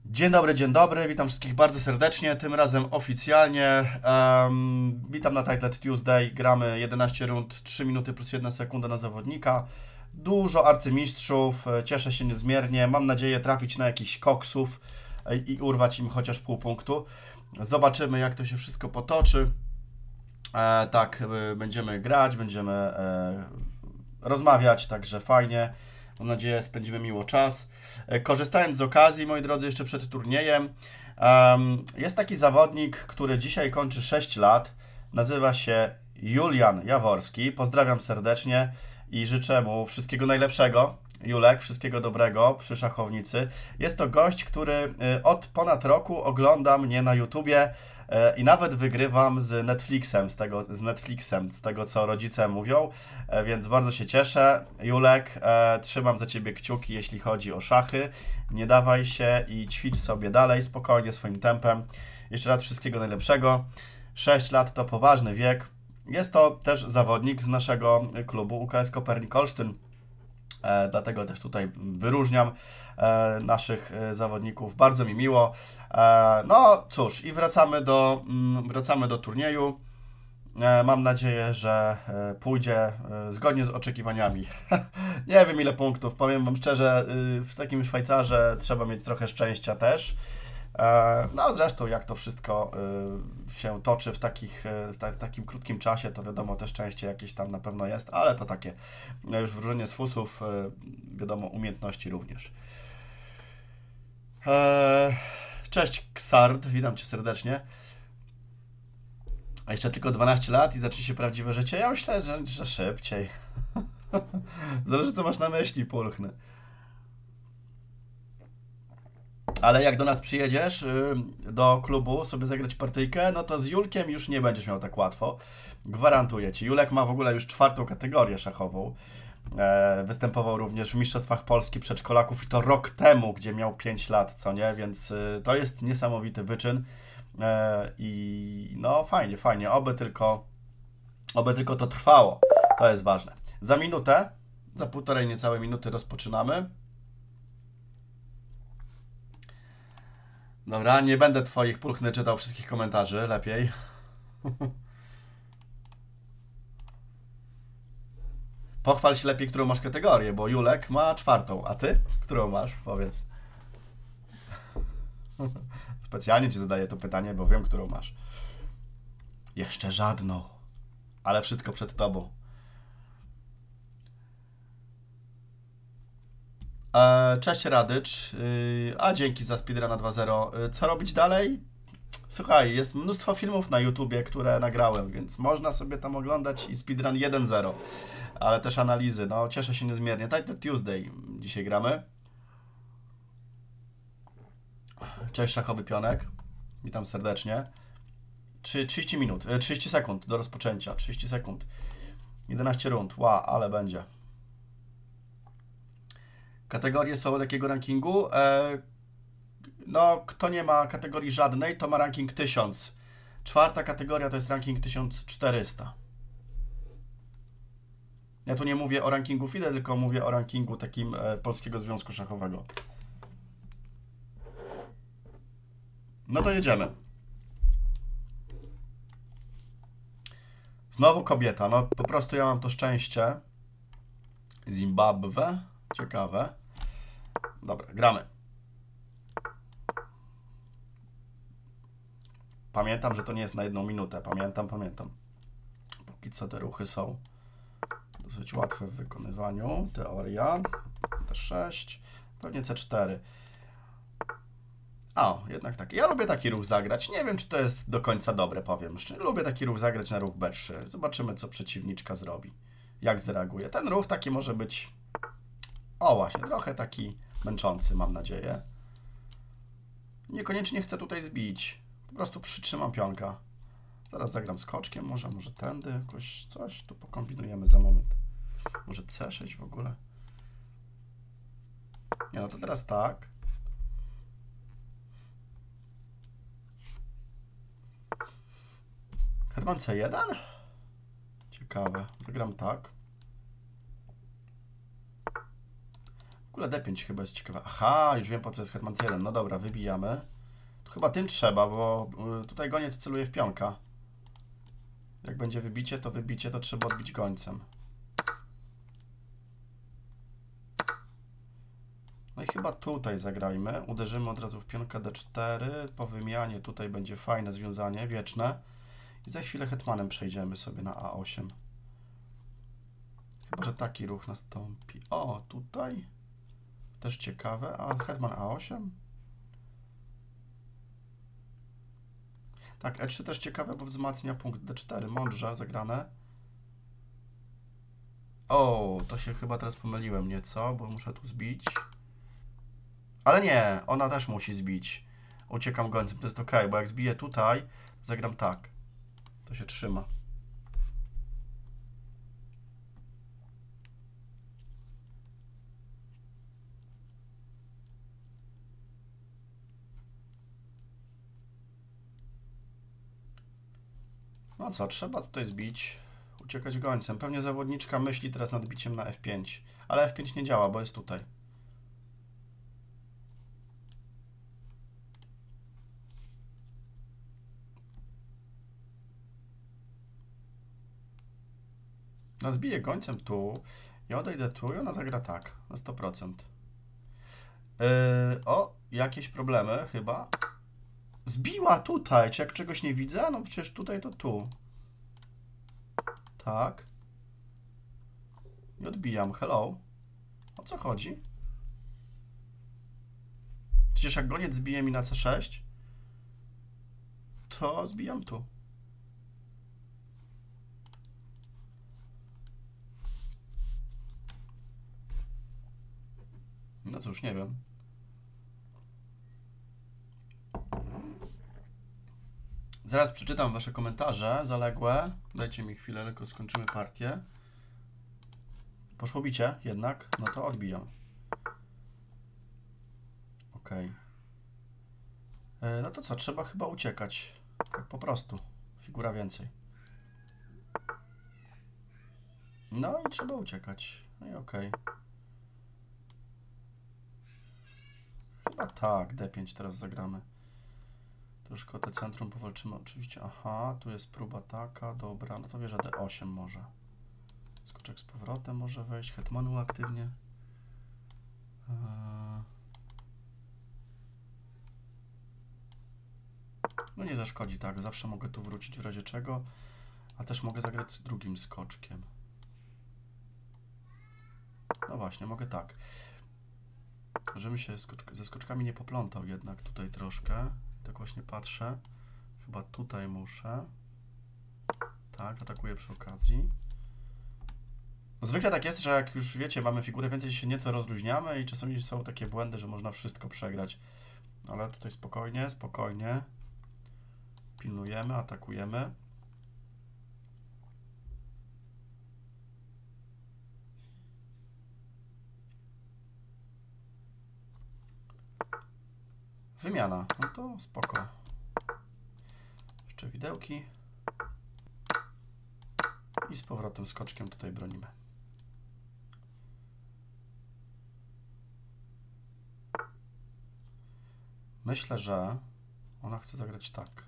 Dzień dobry, witam wszystkich bardzo serdecznie, tym razem oficjalnie. Witam na Titled Tuesday, gramy 11 rund, 3 minuty plus 1 sekunda na zawodnika. Dużo arcymistrzów, cieszę się niezmiernie, mam nadzieję trafić na jakichś koksów i urwać im chociaż pół punktu. Zobaczymy, jak to się wszystko potoczy. Tak, będziemy grać, będziemy rozmawiać, także fajnie. Mam nadzieję, spędzimy miło czas. Korzystając z okazji, moi drodzy, jeszcze przed turniejem, jest taki zawodnik, który dzisiaj kończy 6 lat. Nazywa się Julian Jaworski. Pozdrawiam serdecznie i życzę mu wszystkiego najlepszego. Julek, wszystkiego dobrego przy szachownicy. Jest to gość, który od ponad roku ogląda mnie na YouTubie i nawet wygrywam z Netflixem, z tego co rodzice mówią, więc bardzo się cieszę. Julek, trzymam za Ciebie kciuki, jeśli chodzi o szachy. Nie dawaj się i ćwicz sobie dalej, spokojnie, swoim tempem. Jeszcze raz wszystkiego najlepszego. 6 lat to poważny wiek. Jest to też zawodnik z naszego klubu UKS Kopernik Olsztyn. Dlatego też tutaj wyróżniam naszych zawodników. Bardzo mi miło. No cóż, i wracamy do turnieju. Mam nadzieję, że pójdzie zgodnie z oczekiwaniami. Nie wiem ile punktów, powiem Wam szczerze, w takim Szwajcarze trzeba mieć trochę szczęścia też. No zresztą jak to wszystko się toczy w takim krótkim czasie, to wiadomo, też szczęście jakieś tam na pewno jest, ale to takie już wróżenie z fusów, wiadomo, umiejętności również. Cześć Ksard, witam Cię serdecznie. A jeszcze tylko 12 lat i zacznie się prawdziwe życie. Ja myślę, że szybciej. Zależy co masz na myśli, pulchny. Ale jak do nas przyjedziesz do klubu sobie zagrać partyjkę, no to z Julkiem już nie będziesz miał tak łatwo. Gwarantuję Ci. Julek ma w ogóle już 4. kategorię szachową. Występował również w Mistrzostwach Polski przedszkolaków i to rok temu, gdzie miał 5 lat, co nie? Więc to jest niesamowity wyczyn. I no fajnie. Oby tylko to trwało. To jest ważne. Za minutę, za półtorej niecałe minuty rozpoczynamy. Dobra, nie będę Twoich pulchny czytał wszystkich komentarzy, lepiej. Pochwal się lepiej, którą masz kategorię, bo Julek ma 4, a Ty? Którą masz? Powiedz. Specjalnie Ci zadaję to pytanie, bo wiem, którą masz. Jeszcze żadną, ale wszystko przed Tobą. Cześć Radycz, a dzięki za speedruna 2.0. Co robić dalej? Słuchaj, jest mnóstwo filmów na YouTubie, które nagrałem, więc można sobie tam oglądać i speedrun 1.0, ale też analizy, no cieszę się niezmiernie. Titled Tuesday dzisiaj gramy. Cześć Szachowy Pionek, witam serdecznie. 30 minut, 30 sekund do rozpoczęcia, 30 sekund. 11 rund, ale będzie. Kategorie są od jakiego rankingu? No, kto nie ma kategorii żadnej, to ma ranking 1000. 4. kategoria to jest ranking 1400. Ja tu nie mówię o rankingu FIDE, tylko mówię o rankingu takim Polskiego Związku Szachowego. No to jedziemy. Znowu kobieta, no po prostu ja mam to szczęście. Zimbabwe, ciekawe. Dobra, gramy. Pamiętam, że to nie jest na 1 minutę. Pamiętam. Póki co te ruchy są dosyć łatwe w wykonywaniu. Teoria. D6. Pewnie C4. O, jednak tak. Ja lubię taki ruch zagrać. Nie wiem, czy to jest do końca dobre, powiem. Lubię taki ruch zagrać na ruch B3. Zobaczymy, co przeciwniczka zrobi. Jak zareaguje. Ten ruch taki może być... O, właśnie. Trochę taki męczący, mam nadzieję. Niekoniecznie chcę tutaj zbić. Po prostu przytrzymam pionka. Zaraz zagram skoczkiem, może tędy jakoś coś tu pokombinujemy za moment. Może C6 w ogóle. Nie, no to teraz tak. Hetman C1? Ciekawe. Zagram tak. W ogóle D5 chyba jest ciekawe. Aha, już wiem po co jest hetman C1. No dobra, wybijamy. Tu chyba tym trzeba, bo tutaj goniec celuje w pionka. Jak będzie wybicie, to trzeba odbić gońcem. No i chyba tutaj zagrajmy. Uderzymy od razu w pionka D4. Po wymianie tutaj będzie fajne związanie, wieczne. I za chwilę hetmanem przejdziemy sobie na A8. Chyba że taki ruch nastąpi. O, tutaj. Też ciekawe. A hetman A8? Tak, E3 też ciekawe, bo wzmacnia punkt D4. Mądrze zagrane. O, to się chyba teraz pomyliłem nieco, bo muszę tu zbić. Ale nie, ona też musi zbić. Uciekam gońcem, to jest ok, bo jak zbiję tutaj, to zagram tak. To się trzyma. No co, trzeba tutaj zbić, uciekać gońcem. Pewnie zawodniczka myśli teraz nad biciem na F5, ale F5 nie działa, bo jest tutaj. No zbiję gońcem tu, ja odejdę tu i ona zagra tak, na 100%. O, jakieś problemy chyba. Zbiła tutaj, czy jak czegoś nie widzę? No przecież tutaj to tu. Tak. I odbijam, hello. O co chodzi? Przecież jak goniec zbije mi na C6, to zbijam tu. No cóż, nie wiem. Zaraz przeczytam wasze komentarze zaległe. Dajcie mi chwilę, tylko skończymy partię. Poszło bicie jednak, no to odbijam. Ok. No to co, trzeba chyba uciekać. Tak po prostu. Figura więcej. No i trzeba uciekać. No i ok. Chyba tak, D5 teraz zagramy. Troszkę o te centrum powalczymy oczywiście. Aha, tu jest próba taka, dobra. No to wieża D8 może. Skoczek z powrotem może wejść. Hetmanu aktywnie. No nie zaszkodzi, tak. Zawsze mogę tu wrócić w razie czego. A też mogę zagrać z drugim skoczkiem. No właśnie, mogę tak. Żebym się ze skoczkami nie poplątał jednak tutaj troszkę. Tak właśnie patrzę. Chyba tutaj muszę. Tak, atakuję przy okazji. No zwykle tak jest, że jak już wiecie, mamy figurę więcej, się nieco rozluźniamy i czasami są takie błędy, że można wszystko przegrać. Ale tutaj spokojnie, spokojnie. Pilnujemy, atakujemy. Wymiana. No to spoko. Jeszcze widełki. I z powrotem skoczkiem tutaj bronimy. Myślę, że ona chce zagrać tak.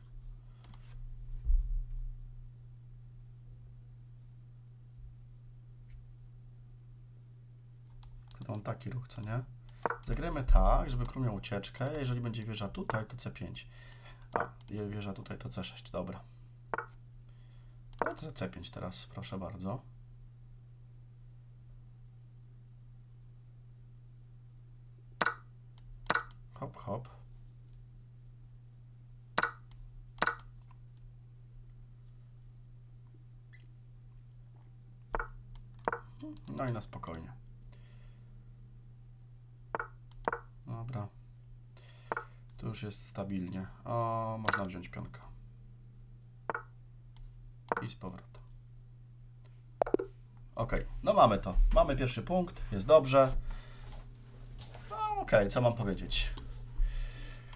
Mam taki ruch, co nie? Zagrajmy tak, żeby król miał ucieczkę. Jeżeli będzie wieża tutaj, to C5. A, wieża tutaj to C6, dobra. No to C5 teraz, proszę bardzo. Hop, hop. No i na spokojnie. Dobra. Tu już jest stabilnie. O, można wziąć pionka. I z powrotem. Ok, no mamy to. Mamy pierwszy punkt, jest dobrze. No ok, co mam powiedzieć?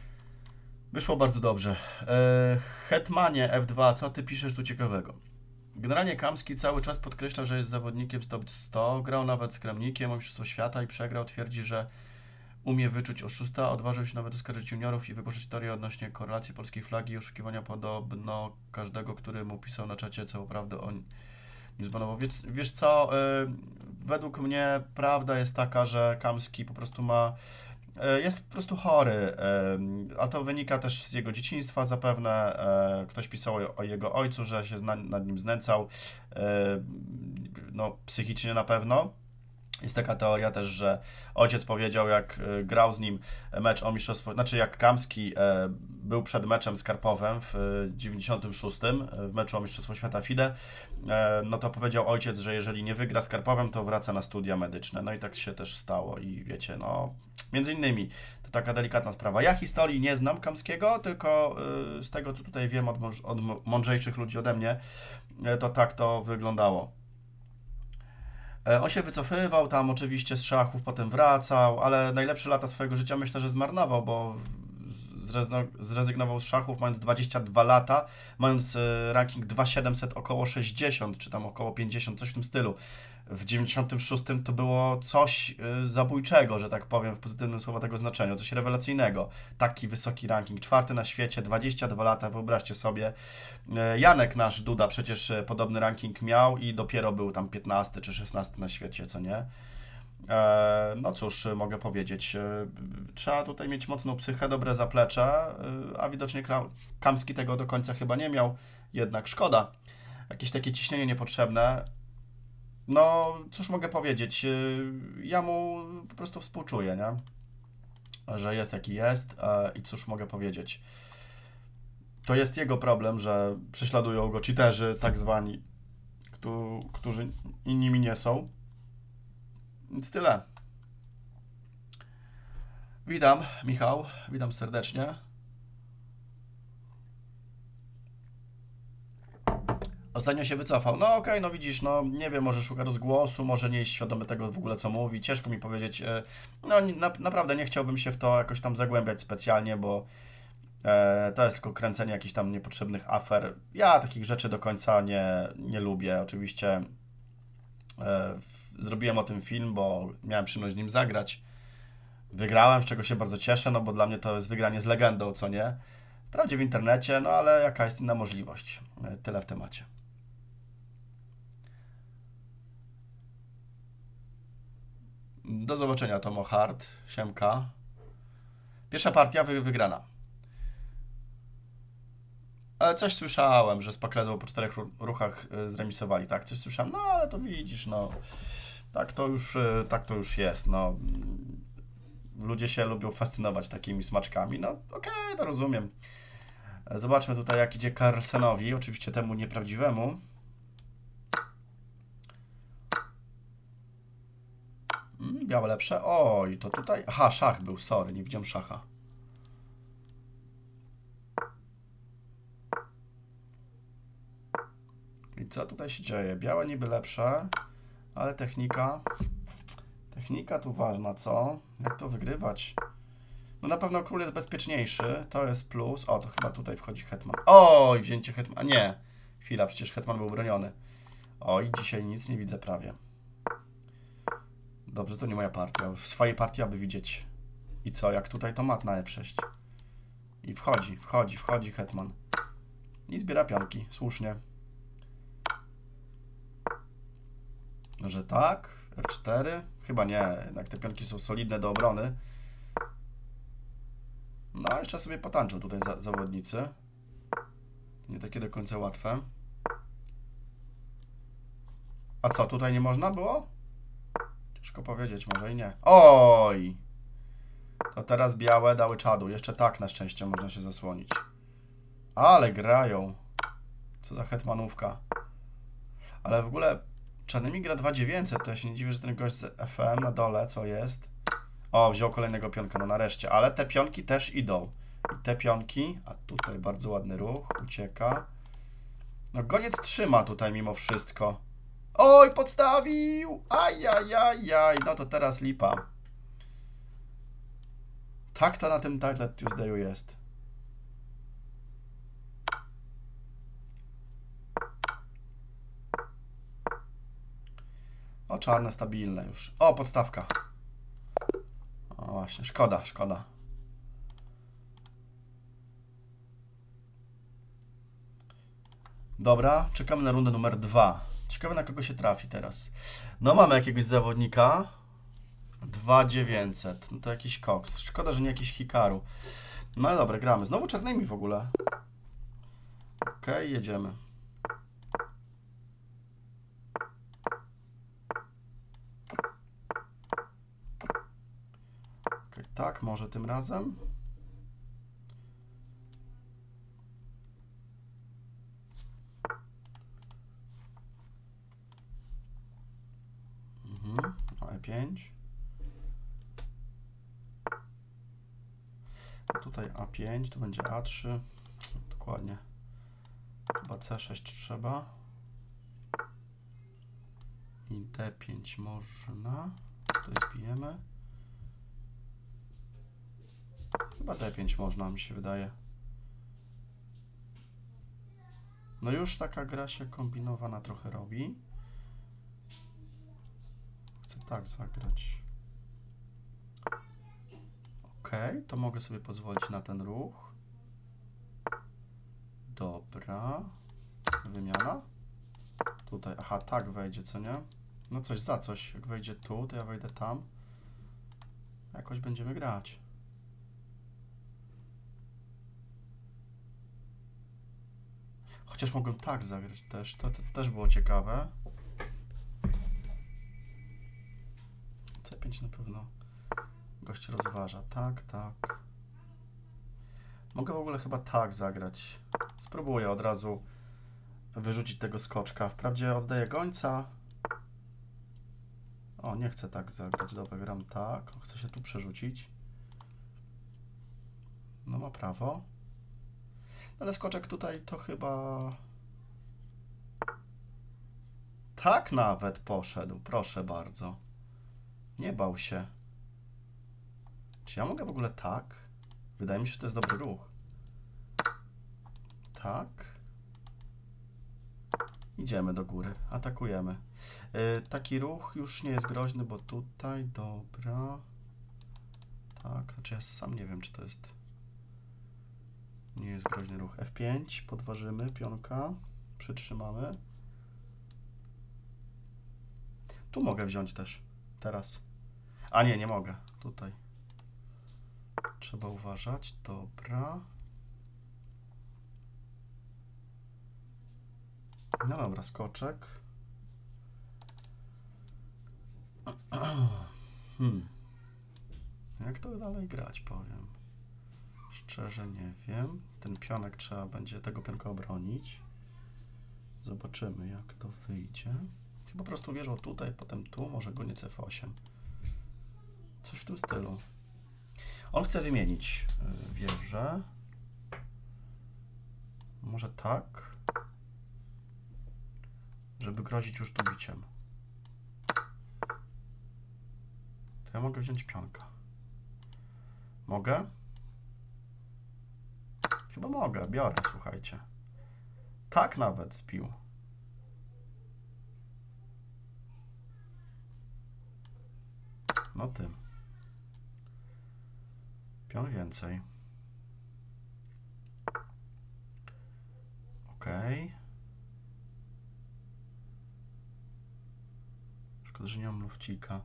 Wyszło bardzo dobrze. Hetmanie F2, co ty piszesz tu ciekawego? Generalnie Kamski cały czas podkreśla, że jest zawodnikiem z top 100, grał nawet z Kramnikiem o Mistrzostwo Świata i przegrał, twierdzi, że umie wyczuć oszusta, odważył się nawet oskarżyć juniorów i wygłosić teorię odnośnie korelacji polskiej flagi i oszukiwania podobno każdego, który mu pisał na czacie, co prawda on nie zbanował. Wiesz co, według mnie prawda jest taka, że Kamski po prostu jest po prostu chory, a to wynika też z jego dzieciństwa zapewne. Ktoś pisał o jego ojcu, że się nad nim znęcał, no psychicznie na pewno. Jest taka teoria też, że ojciec powiedział, jak grał z nim mecz o mistrzostwo, znaczy jak Kamski był przed meczem z Karpowem w 96, w meczu o mistrzostwo świata FIDE, no to powiedział ojciec, że jeżeli nie wygra z Karpowem, to wraca na studia medyczne. No i tak się też stało i wiecie, no między innymi to taka delikatna sprawa. Ja historii nie znam Kamskiego, tylko z tego, co tutaj wiem od mądrzejszych ludzi ode mnie, to tak to wyglądało. On się wycofywał tam oczywiście z szachów, potem wracał, ale najlepsze lata swojego życia myślę, że zmarnował, bo zrezygnował z szachów mając 22 lata, mając ranking 2700 około 60, czy tam około 50, coś w tym stylu. W 96 to było coś zabójczego, że tak powiem, w pozytywnym słowa tego znaczeniu, coś rewelacyjnego. Taki wysoki ranking, 4. na świecie, 22 lata, wyobraźcie sobie. Janek nasz Duda przecież podobny ranking miał i dopiero był tam 15 czy 16 na świecie, co nie? No cóż, mogę powiedzieć, trzeba tutaj mieć mocną psychę, dobre zaplecze, a widocznie Kamski tego do końca chyba nie miał, jednak szkoda. Jakieś takie ciśnienie niepotrzebne. No, cóż mogę powiedzieć, ja mu po prostu współczuję, nie? Że jest jaki jest i cóż mogę powiedzieć. To jest jego problem, że prześladują go cheaterzy, tak zwani, którzy nimi nie są. Więc tyle. Witam, Michał, witam serdecznie. Ostatnio się wycofał. No okej, no widzisz, no nie wiem, może szuka rozgłosu, może nie jest świadomy tego w ogóle, co mówi. Ciężko mi powiedzieć. No naprawdę nie chciałbym się w to jakoś tam zagłębiać specjalnie, bo to jest tylko kręcenie jakichś tam niepotrzebnych afer. Ja takich rzeczy do końca nie lubię. Oczywiście zrobiłem o tym film, bo miałem przyjemność nim zagrać. Wygrałem, z czego się bardzo cieszę, no bo dla mnie to jest wygranie z legendą, co nie? Wprawdzie w internecie, no ale jaka jest inna możliwość? Tyle w temacie. Do zobaczenia, Tomo Hart, siemka. Pierwsza partia wygrana. Ale coś słyszałem, że z Paklezą po 4 ruchach zremisowali. Tak, coś słyszałem, no ale to widzisz, no. Tak to już jest, no. Ludzie się lubią fascynować takimi smaczkami. No okej, to rozumiem. Zobaczmy tutaj, jak idzie Carlsenowi, oczywiście temu nieprawdziwemu. Białe lepsze. Oj, to tutaj... Aha, szach był, sorry, nie widziałem szacha. I co tutaj się dzieje? Białe niby lepsze, ale technika... Technika tu ważna, co? Jak to wygrywać? No na pewno król jest bezpieczniejszy, to jest plus. O, to chyba tutaj wchodzi hetman. Oj, wzięcie hetman. Nie, chwila, przecież hetman był broniony. Oj, dzisiaj nic nie widzę prawie. Dobrze, to nie moja partia. W swojej partii aby widzieć. I co, jak tutaj to mat na F6. I wchodzi hetman. I zbiera pionki, słusznie. Że tak? F4? Chyba nie, jednak te pionki są solidne do obrony. No, jeszcze sobie potańczą tutaj zawodnicy. Nie takie do końca łatwe. A co, tutaj nie można było? Ciężko powiedzieć, może i nie. Oj! To teraz białe dały czadu. Jeszcze tak na szczęście można się zasłonić. Ale grają. Co za hetmanówka. Ale w ogóle czarnymi gra 2900. To ja się nie dziwię, że ten gość z FM na dole, co jest? O, wziął kolejnego pionka, no nareszcie. Ale te pionki też idą. I te pionki, a tutaj bardzo ładny ruch, ucieka. No goniec trzyma tutaj mimo wszystko. Oj, podstawił! Ajajajaj, no to teraz lipa. Tak to na tym Title Tuesday'u jest. czarne stabilne już. O, podstawka. O właśnie, szkoda, szkoda. Dobra, czekamy na rundę numer 2. Ciekawe, na kogo się trafi teraz. No mamy jakiegoś zawodnika. 2900. No to jakiś koks. Szkoda, że nie jakiś Hikaru. No ale dobra, gramy. Znowu czarnymi w ogóle. Okej, jedziemy. Okej, tak, może tym razem. O, E5. Tutaj A5, tu będzie A3. Dokładnie. Chyba C6 trzeba. I D5 można. Tutaj zbijemy. Chyba D5 można, mi się wydaje. No już taka gra się kombinowana trochę robi. Chcę tak zagrać. Ok, to mogę sobie pozwolić na ten ruch. Dobra. Wymiana. Tutaj, aha, tak wejdzie, co nie? No coś za coś. Jak wejdzie tu, to ja wejdę tam. Jakoś będziemy grać. Chociaż mogłem tak zagrać też. To też było ciekawe. C5 na pewno gość rozważa. Tak, tak. Mogę w ogóle chyba tak zagrać. Spróbuję od razu wyrzucić tego skoczka. Wprawdzie oddaję gońca. O, nie chcę tak zagrać. Dobra, gram tak. Chcę się tu przerzucić. No ma prawo. Ale skoczek tutaj to chyba... Tak nawet poszedł. Proszę bardzo. Nie bał się. Czy ja mogę w ogóle tak? Wydaje mi się, że to jest dobry ruch. Tak. Idziemy do góry. Atakujemy. Taki ruch już nie jest groźny, bo tutaj... Dobra. Tak. Znaczy ja sam nie wiem, czy to jest... Nie jest groźny ruch. F5. Podważymy. Pionka. Przytrzymamy. Tu mogę wziąć też. Teraz. A nie, nie mogę. Tutaj. Trzeba uważać. Dobra. No dobra, skoczek. Jak to dalej grać, powiem. Szczerze nie wiem. Ten pionek trzeba będzie tego pionka obronić. Zobaczymy, jak to wyjdzie. Chyba po prostu wieżą tutaj, potem tu, może goniec F8. Coś w tym stylu. On chce wymienić wieżę. Może tak, żeby grozić już tu biciem. To ja mogę wziąć pionka. Mogę? Chyba mogę, biorę, słuchajcie. Tak nawet zbił. No tym. Pion więcej. Okej. Szkoda, że nie mam lufcika.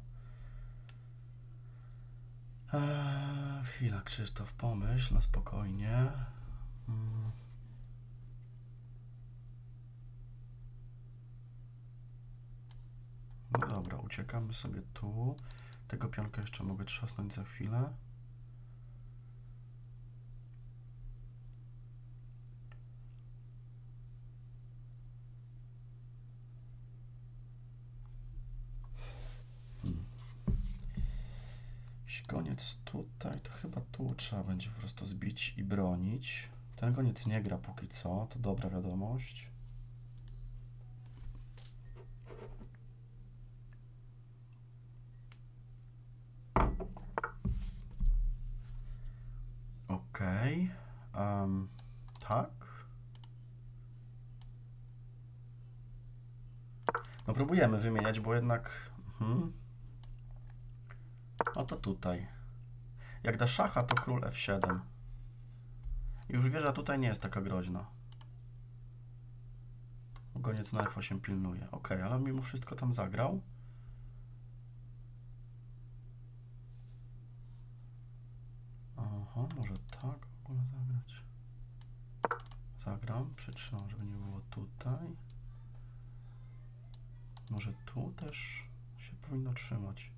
Chwila, Krzysztof, pomyśl na spokojnie. No dobra, uciekamy sobie tu. Tego pionka jeszcze mogę trzasnąć za chwilę. Goniec tutaj, to chyba tu trzeba będzie po prostu zbić i bronić. Ten goniec nie gra póki co, to dobra wiadomość. Okej. Tak. No próbujemy wymieniać, bo jednak No to tutaj. Jak da szacha, to król F7. I już wieża tutaj nie jest taka groźna. Goniec na F8 pilnuje. Ok, ale mimo wszystko tam zagrał. Aha, może tak w ogóle zagrać. Zagram, przytrzymam, żeby nie było tutaj. Może tu też się powinno trzymać.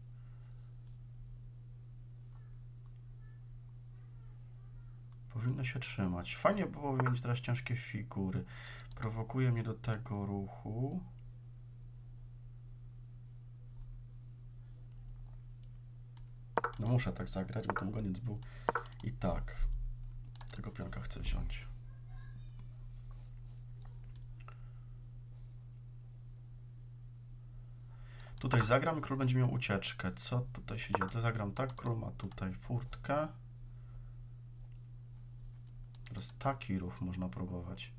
Powinno się trzymać. Fajnie byłoby mieć teraz ciężkie figury. Prowokuje mnie do tego ruchu. No muszę tak zagrać, bo ten goniec był i tak. Tego pionka chcę wziąć. Tutaj zagram i król będzie miał ucieczkę. Co tutaj się dzieje? To zagram tak, król ma tutaj furtkę. Teraz taki ruch można próbować.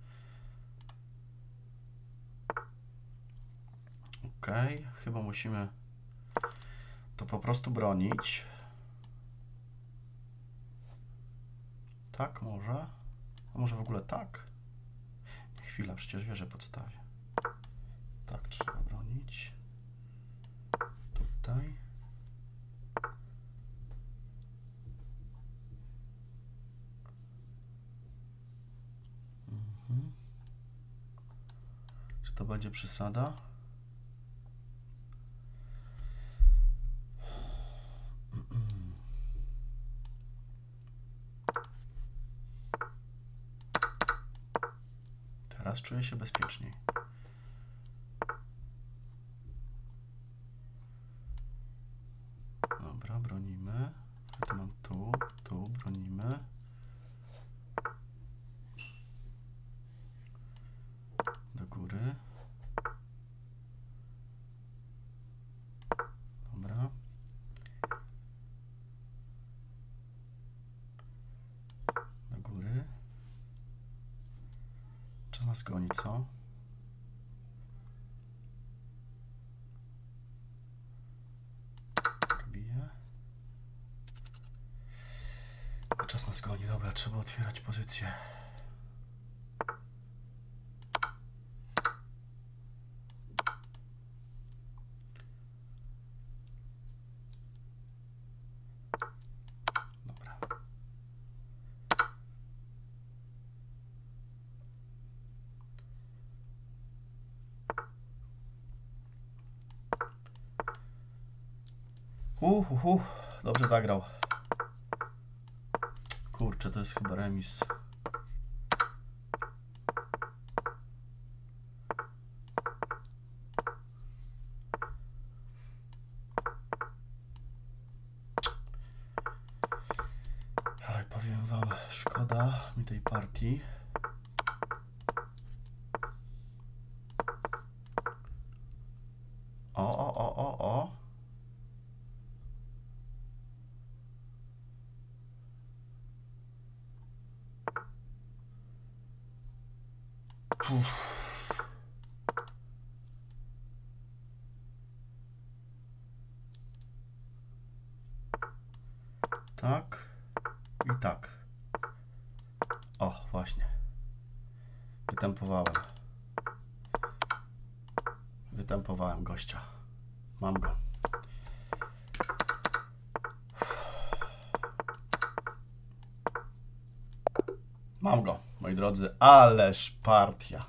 Ok, chyba musimy to po prostu bronić. Tak może? A może w ogóle tak? Chwila, przecież wieżę podstawię. Tak trzeba bronić. Tutaj. Czy to będzie przesada? Teraz czuję się bezpieczniej. Dobra, bronimy. To mam tu bronimy. Do góry. Dobra. Do góry. Czas nas goni, co? Robię. Czas nas goni. Dobra, trzeba otwierać pozycję. Dobra. Dobrze zagrał. Kurczę, to jest chyba remis. Aj, powiem wam, szkoda mi tej partii. O. Tak i tak. O, właśnie. Wytempowałem gościa. Mam go. Mam go, moi drodzy. Ależ partia.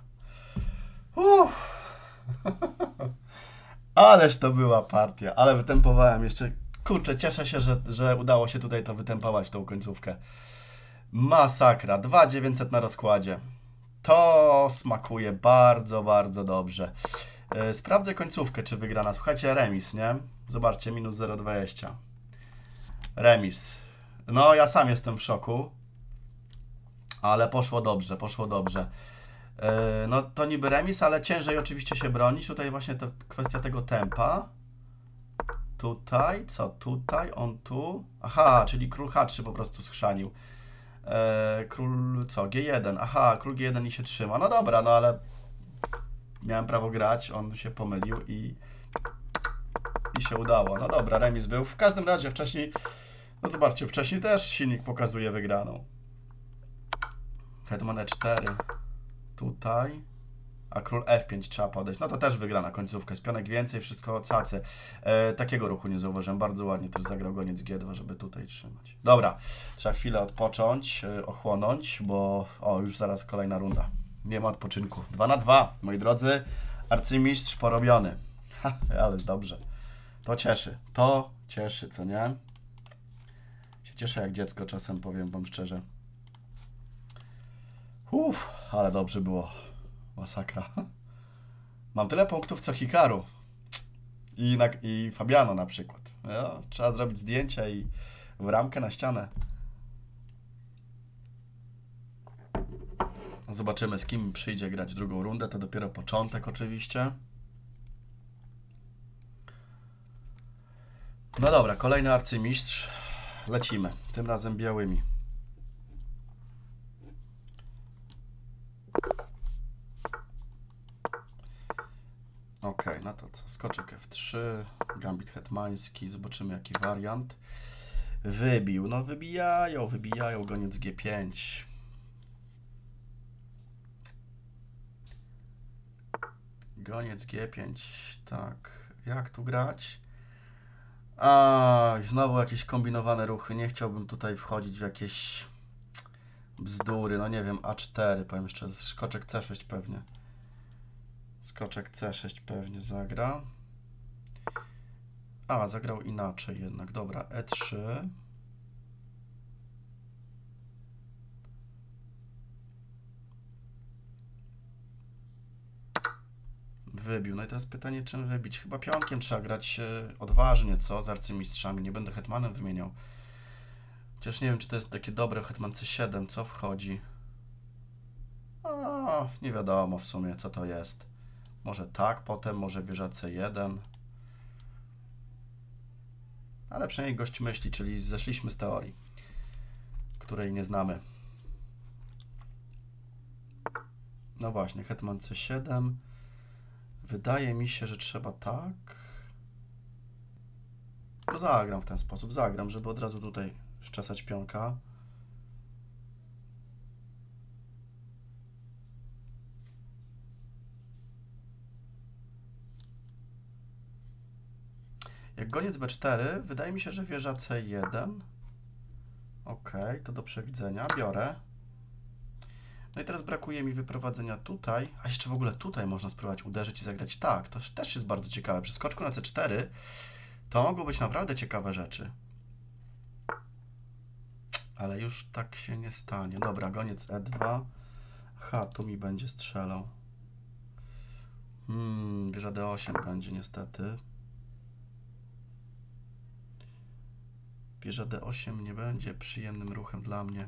Ależ to była partia. Ale wytempowałem jeszcze. Kurczę, cieszę się, że udało się tutaj to wytempować, tą końcówkę. Masakra. 2900 na rozkładzie. To smakuje bardzo, bardzo dobrze. Sprawdzę końcówkę, czy wygrana. Słuchajcie, remis, nie? Zobaczcie, minus 0,20. Remis. No, ja sam jestem w szoku. Ale poszło dobrze, poszło dobrze. No, to niby remis, ale ciężej oczywiście się bronić. Tutaj właśnie to kwestia tego tempa. Tutaj, co? Tutaj, on tu. Aha, czyli król H3 po prostu schrzanił. Król, co? G1. Aha, król G1 i się trzyma. No dobra, no ale miałem prawo grać, on się pomylił I się udało. No dobra, remis był. W każdym razie wcześniej, no zobaczcie, wcześniej też silnik pokazuje wygraną. Hetman E4 tutaj, a król F5 trzeba podejść. No to też wygrana końcówkę. Z pionek więcej, wszystko cacy. Takiego ruchu nie zauważyłem. Bardzo ładnie też zagrał goniec G2, żeby tutaj trzymać. Dobra, trzeba chwilę odpocząć, ochłonąć, bo już zaraz kolejna runda. Nie ma odpoczynku. 2-2, moi drodzy. Arcymistrz porobiony. Ale dobrze. To cieszy. To cieszy, co nie? Się cieszę jak dziecko czasem, powiem wam szczerze. Ale dobrze było. Masakra. Mam tyle punktów co Hikaru. I Fabiano na przykład. No, trzeba zrobić zdjęcia i w ramkę na ścianę. Zobaczymy, z kim przyjdzie grać drugą rundę. To dopiero początek oczywiście. No dobra, kolejny arcymistrz. Lecimy. Tym razem białymi. Ok, no to co? Skoczek F3, gambit hetmański. Zobaczymy jaki wariant. Wybił. No wybijają. Goniec G5. Goniec G5. Tak. Jak tu grać? Znowu jakieś kombinowane ruchy. Nie chciałbym tutaj wchodzić w jakieś bzdury. No nie wiem, A4, powiem jeszcze, skoczek C6 pewnie. Skoczek C6 pewnie zagra. Zagrał inaczej jednak. Dobra, E3. Wybił. No i teraz pytanie, czym wybić? Chyba pionkiem trzeba grać odważnie, co? Z arcymistrzami. Nie będę hetmanem wymieniał. Chociaż nie wiem, czy to jest takie dobre. Hetman C7, co wchodzi? Nie wiadomo w sumie, co to jest. Może tak, potem może wieża C1. Ale przynajmniej gość myśli, czyli zeszliśmy z teorii, której nie znamy. No właśnie, hetman C7. Wydaje mi się, że trzeba tak. No zagram w ten sposób, żeby od razu tutaj szczesać pionka. Jak goniec B4, wydaje mi się, że wieża C1. Ok, to do przewidzenia. Biorę. No i teraz brakuje mi wyprowadzenia tutaj. A jeszcze w ogóle tutaj można spróbować uderzyć i zagrać tak. To też jest bardzo ciekawe. Przy skoczku na C4 to mogą być naprawdę ciekawe rzeczy. Ale już tak się nie stanie. Dobra, goniec E2. Tu mi będzie strzelał. Wieża D8 będzie niestety. Wieża D8 nie będzie przyjemnym ruchem dla mnie.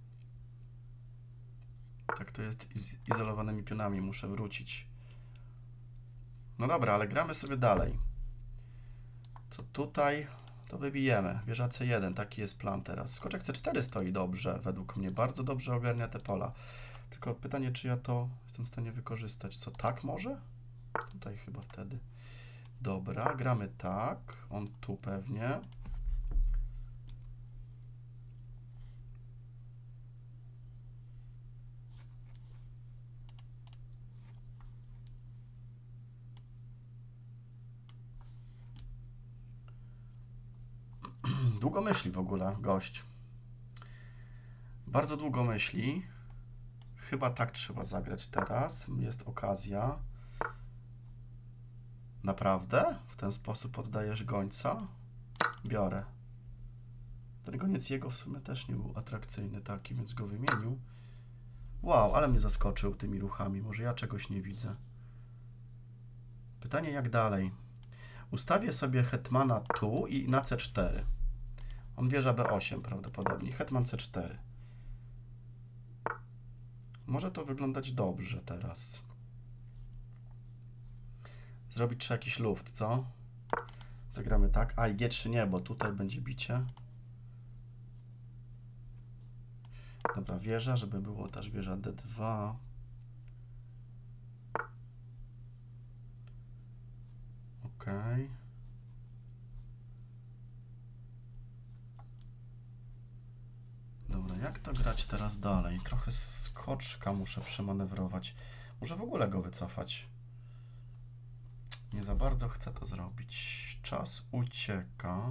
Tak to jest izolowanymi pionami. Muszę wrócić. No dobra, ale gramy sobie dalej. Co tutaj? To wybijemy. Wieża C1. Taki jest plan teraz. Skoczek C4 stoi dobrze. Według mnie bardzo dobrze ogarnia te pola. Tylko pytanie, czy ja to jestem w stanie wykorzystać. Co, tak może? Tutaj chyba wtedy. Dobra, gramy tak. On tu pewnie. Długo myśli w ogóle gość. Bardzo długo myśli. Chyba tak trzeba zagrać teraz. Jest okazja. Naprawdę? W ten sposób oddajesz gońca? Biorę. Ten goniec jego w sumie też nie był atrakcyjny taki, więc go wymienił. Wow, ale mnie zaskoczył tymi ruchami. Może ja czegoś nie widzę. Pytanie jak dalej. Ustawię sobie hetmana tu i na C4. On wieża B8 prawdopodobnie. Hetman C4. Może to wyglądać dobrze teraz. Zrobić trzeba jakiś luft, co? Zagramy tak. I G3 nie, bo tutaj będzie bicie. Dobra, wieża, żeby było też wieża D2. Ok. grać teraz dalej? Trochę skoczka muszę przemanewrować. Może w ogóle go wycofać. Nie za bardzo chcę to zrobić. Czas ucieka.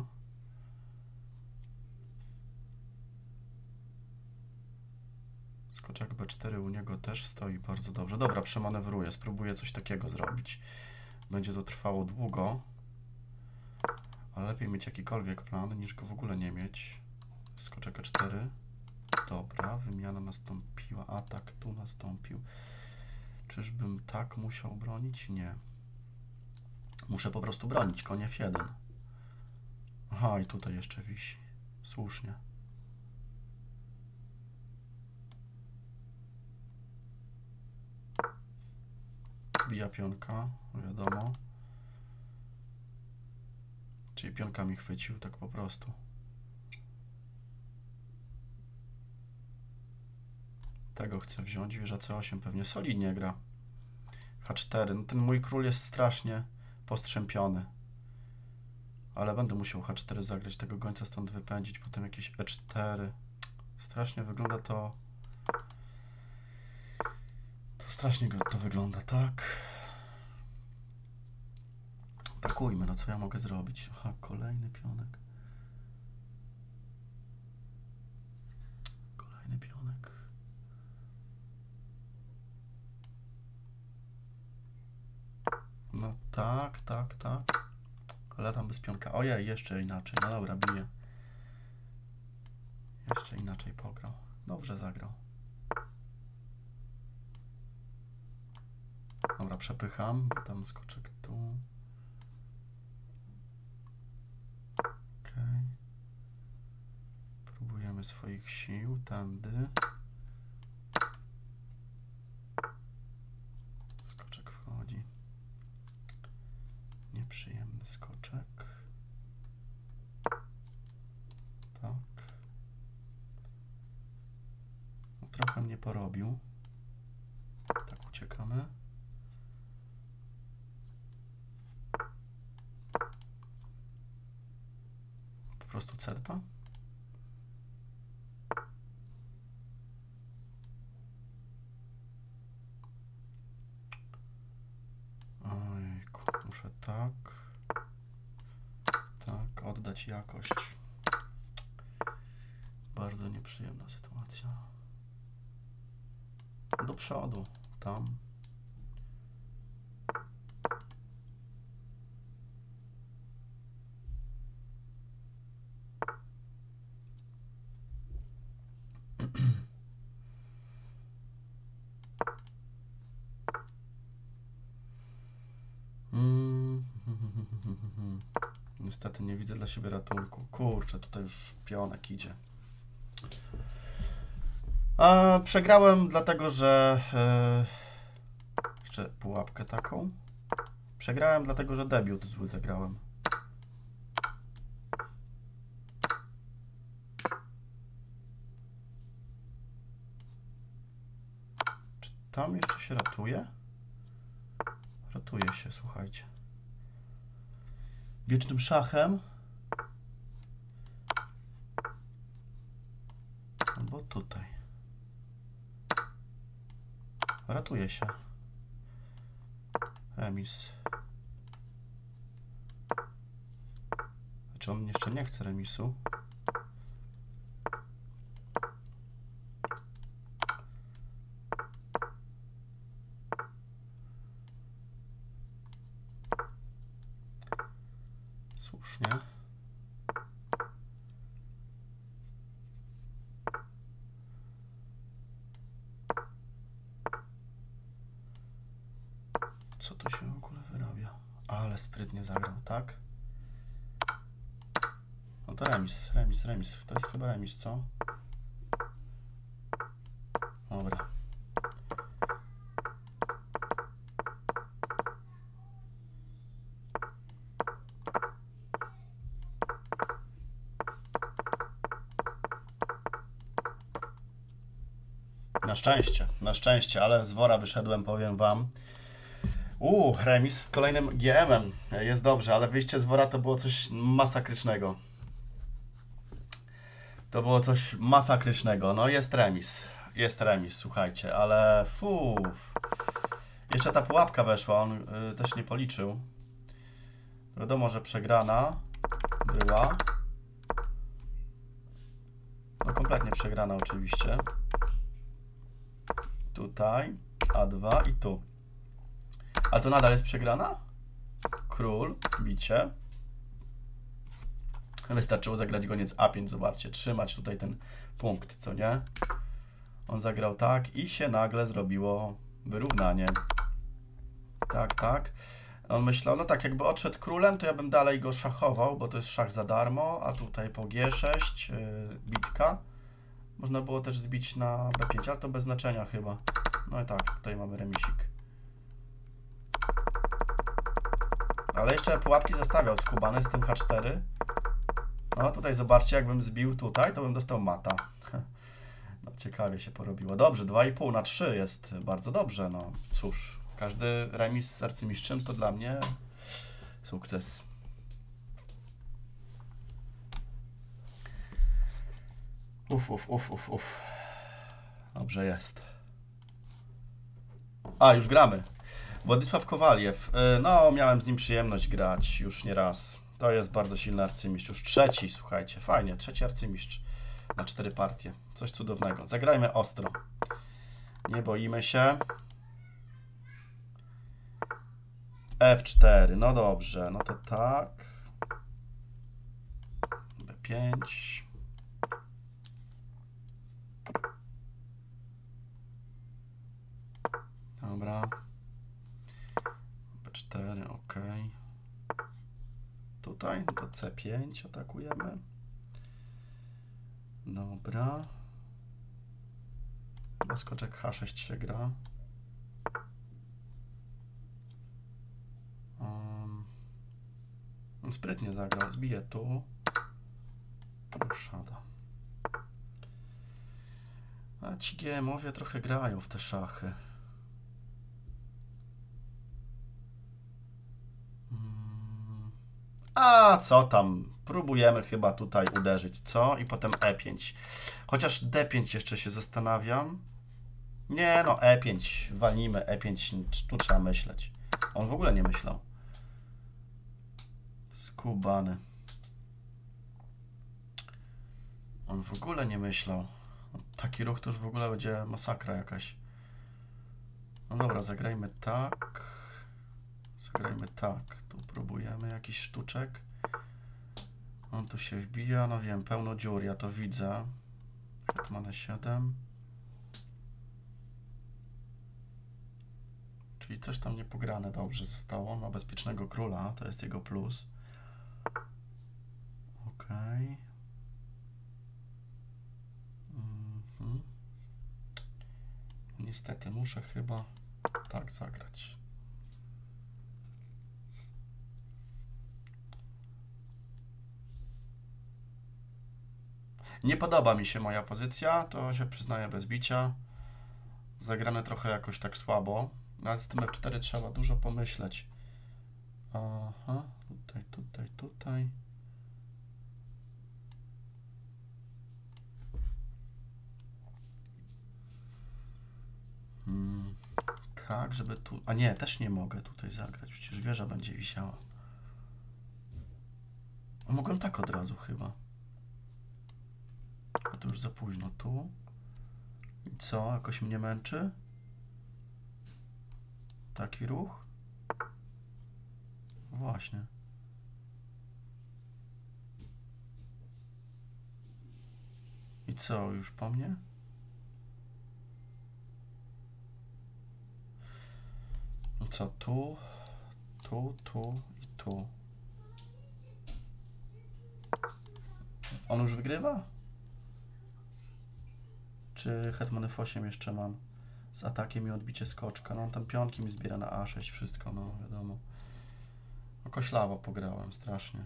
Skoczek B4 u niego też stoi bardzo dobrze. Dobra, przemanewruję. Spróbuję coś takiego zrobić. Będzie to trwało długo. Ale lepiej mieć jakikolwiek plan, niż go w ogóle nie mieć. Skoczek E4. Dobra, wymiana nastąpiła. Atak tu nastąpił. Czyżbym tak musiał bronić? Nie. Muszę po prostu bronić. Koń F1. Aha, i tutaj jeszcze wisi. Słusznie. Bija pionka, wiadomo. Czyli pionka mi chwycił, tak po prostu. Tego chcę wziąć. Wieża C8 pewnie solidnie gra. H4. No ten mój król jest strasznie postrzępiony. Ale będę musiał H4 zagrać, tego gońca stąd wypędzić, potem jakieś E4. Strasznie wygląda to... Strasznie to wygląda, tak? Atakujmy, no co ja mogę zrobić? Aha, kolejny pionek. Kolejny pionek. No tak, tak, tak. Ale tam bez pionka. Ojej, jeszcze inaczej. No dobra, bije. Jeszcze inaczej pograł. Dobrze zagrał. Dobra, przepycham, bo tam skoczek tu. Okej. Próbujemy swoich sił, tędy. Skoczek wchodzi. Nieprzyjemny skoczek. Tak. No, trochę mnie porobił. Tak, uciekamy. Po prostu C2. Ojejku, muszę tak. Tak, oddać jakość. Bardzo nieprzyjemna sytuacja. Do przodu, tam. Niestety nie widzę dla siebie ratunku. Kurczę, tutaj już pionek idzie. Przegrałem dlatego, że... jeszcze pułapkę taką. Przegrałem dlatego, że debiut zły zagrałem. Czy tam jeszcze się ratuje? Ratuje się, słuchajcie. Wiecznym szachem. Albo tutaj. Ratuje się. Remis. Znaczy on jeszcze nie chce remisu. Słusznie. Co to się w ogóle wyrabia? Ale sprytnie zagrał, tak? No to remis, remis, remis. To jest chyba remis, co? Dobra. Na szczęście, ale z wora wyszedłem, powiem wam. Remis z kolejnym GM-em. Jest dobrze, ale wyjście z wora to było coś masakrycznego. To było coś masakrycznego. No jest remis. Jest remis, słuchajcie, ale fuf. Jeszcze ta pułapka weszła, on też nie policzył. Wiadomo, że przegrana była. No kompletnie przegrana oczywiście. Tutaj, A2 i tu. Ale to nadal jest przegrana? Król, bicie. Wystarczyło zagrać goniec A5, zobaczcie, trzymać tutaj ten punkt, co nie? On zagrał tak i się nagle zrobiło wyrównanie. Tak, tak. On myślał, no tak, jakby odszedł królem, to ja bym dalej go szachował, bo to jest szach za darmo, a tutaj po G6 bitka. Można było też zbić na B5, ale to bez znaczenia chyba. No i tak, tutaj mamy remisik. Ale jeszcze pułapki zostawiał skubany z tym H4. No tutaj zobaczcie, jakbym zbił tutaj, to bym dostał mata. No ciekawie się porobiło. Dobrze, 2,5 na 3 jest bardzo dobrze, no cóż. Każdy remis z arcymistrzem to dla mnie sukces. Uf. Dobrze jest. A, już gramy. Władysław Kowaliew. No, miałem z nim przyjemność grać już nie raz. To jest bardzo silny arcymistrz. Już trzeci, słuchajcie. Fajnie, trzeci arcymistrz na 4 partie. Coś cudownego. Zagrajmy ostro. Nie boimy się. F4. No dobrze. No to tak. B5. Dobra. B4, ok. Tutaj to C5 atakujemy. Dobra. Skoczek H6 się gra. Sprytnie zagrał. Zbije tu. Szada. A ci GM-owie trochę grają w te szachy. A co tam? Próbujemy chyba tutaj uderzyć, co? I potem E5. Chociaż D5 jeszcze się zastanawiam. Nie no, E5. Walnijmy E5. Tu trzeba myśleć. On w ogóle nie myślał. Skubany. On w ogóle nie myślał. Taki ruch to już w ogóle będzie masakra jakaś. No dobra, zagrajmy tak. Zagrajmy tak. Tu próbujemy jakiś sztuczek. On tu się wbija. No wiem, pełno dziur, ja to widzę. Hetman 7. Czyli coś tam niepograne dobrze zostało. Ma bezpiecznego króla, to jest jego plus. Ok. Niestety muszę chyba tak zagrać. Nie podoba mi się moja pozycja, to się przyznaję bez bicia. Zagrane trochę jakoś tak słabo. Nawet z tym F4 trzeba dużo pomyśleć. Aha, tutaj. Tak, żeby tu... A nie, też nie mogę tutaj zagrać, przecież wieża będzie wisiała. A mogłem tak od razu chyba. A to już za późno. Tu. I co? Jakoś mnie męczy? Taki ruch? Właśnie. I co? Już po mnie? No co? Tu i tu. On już wygrywa? Czy hetman F8 jeszcze mam z atakiem i odbicie skoczka? No on tam pionki mi zbiera na A6, wszystko, no wiadomo. No koślawo pograłem, strasznie.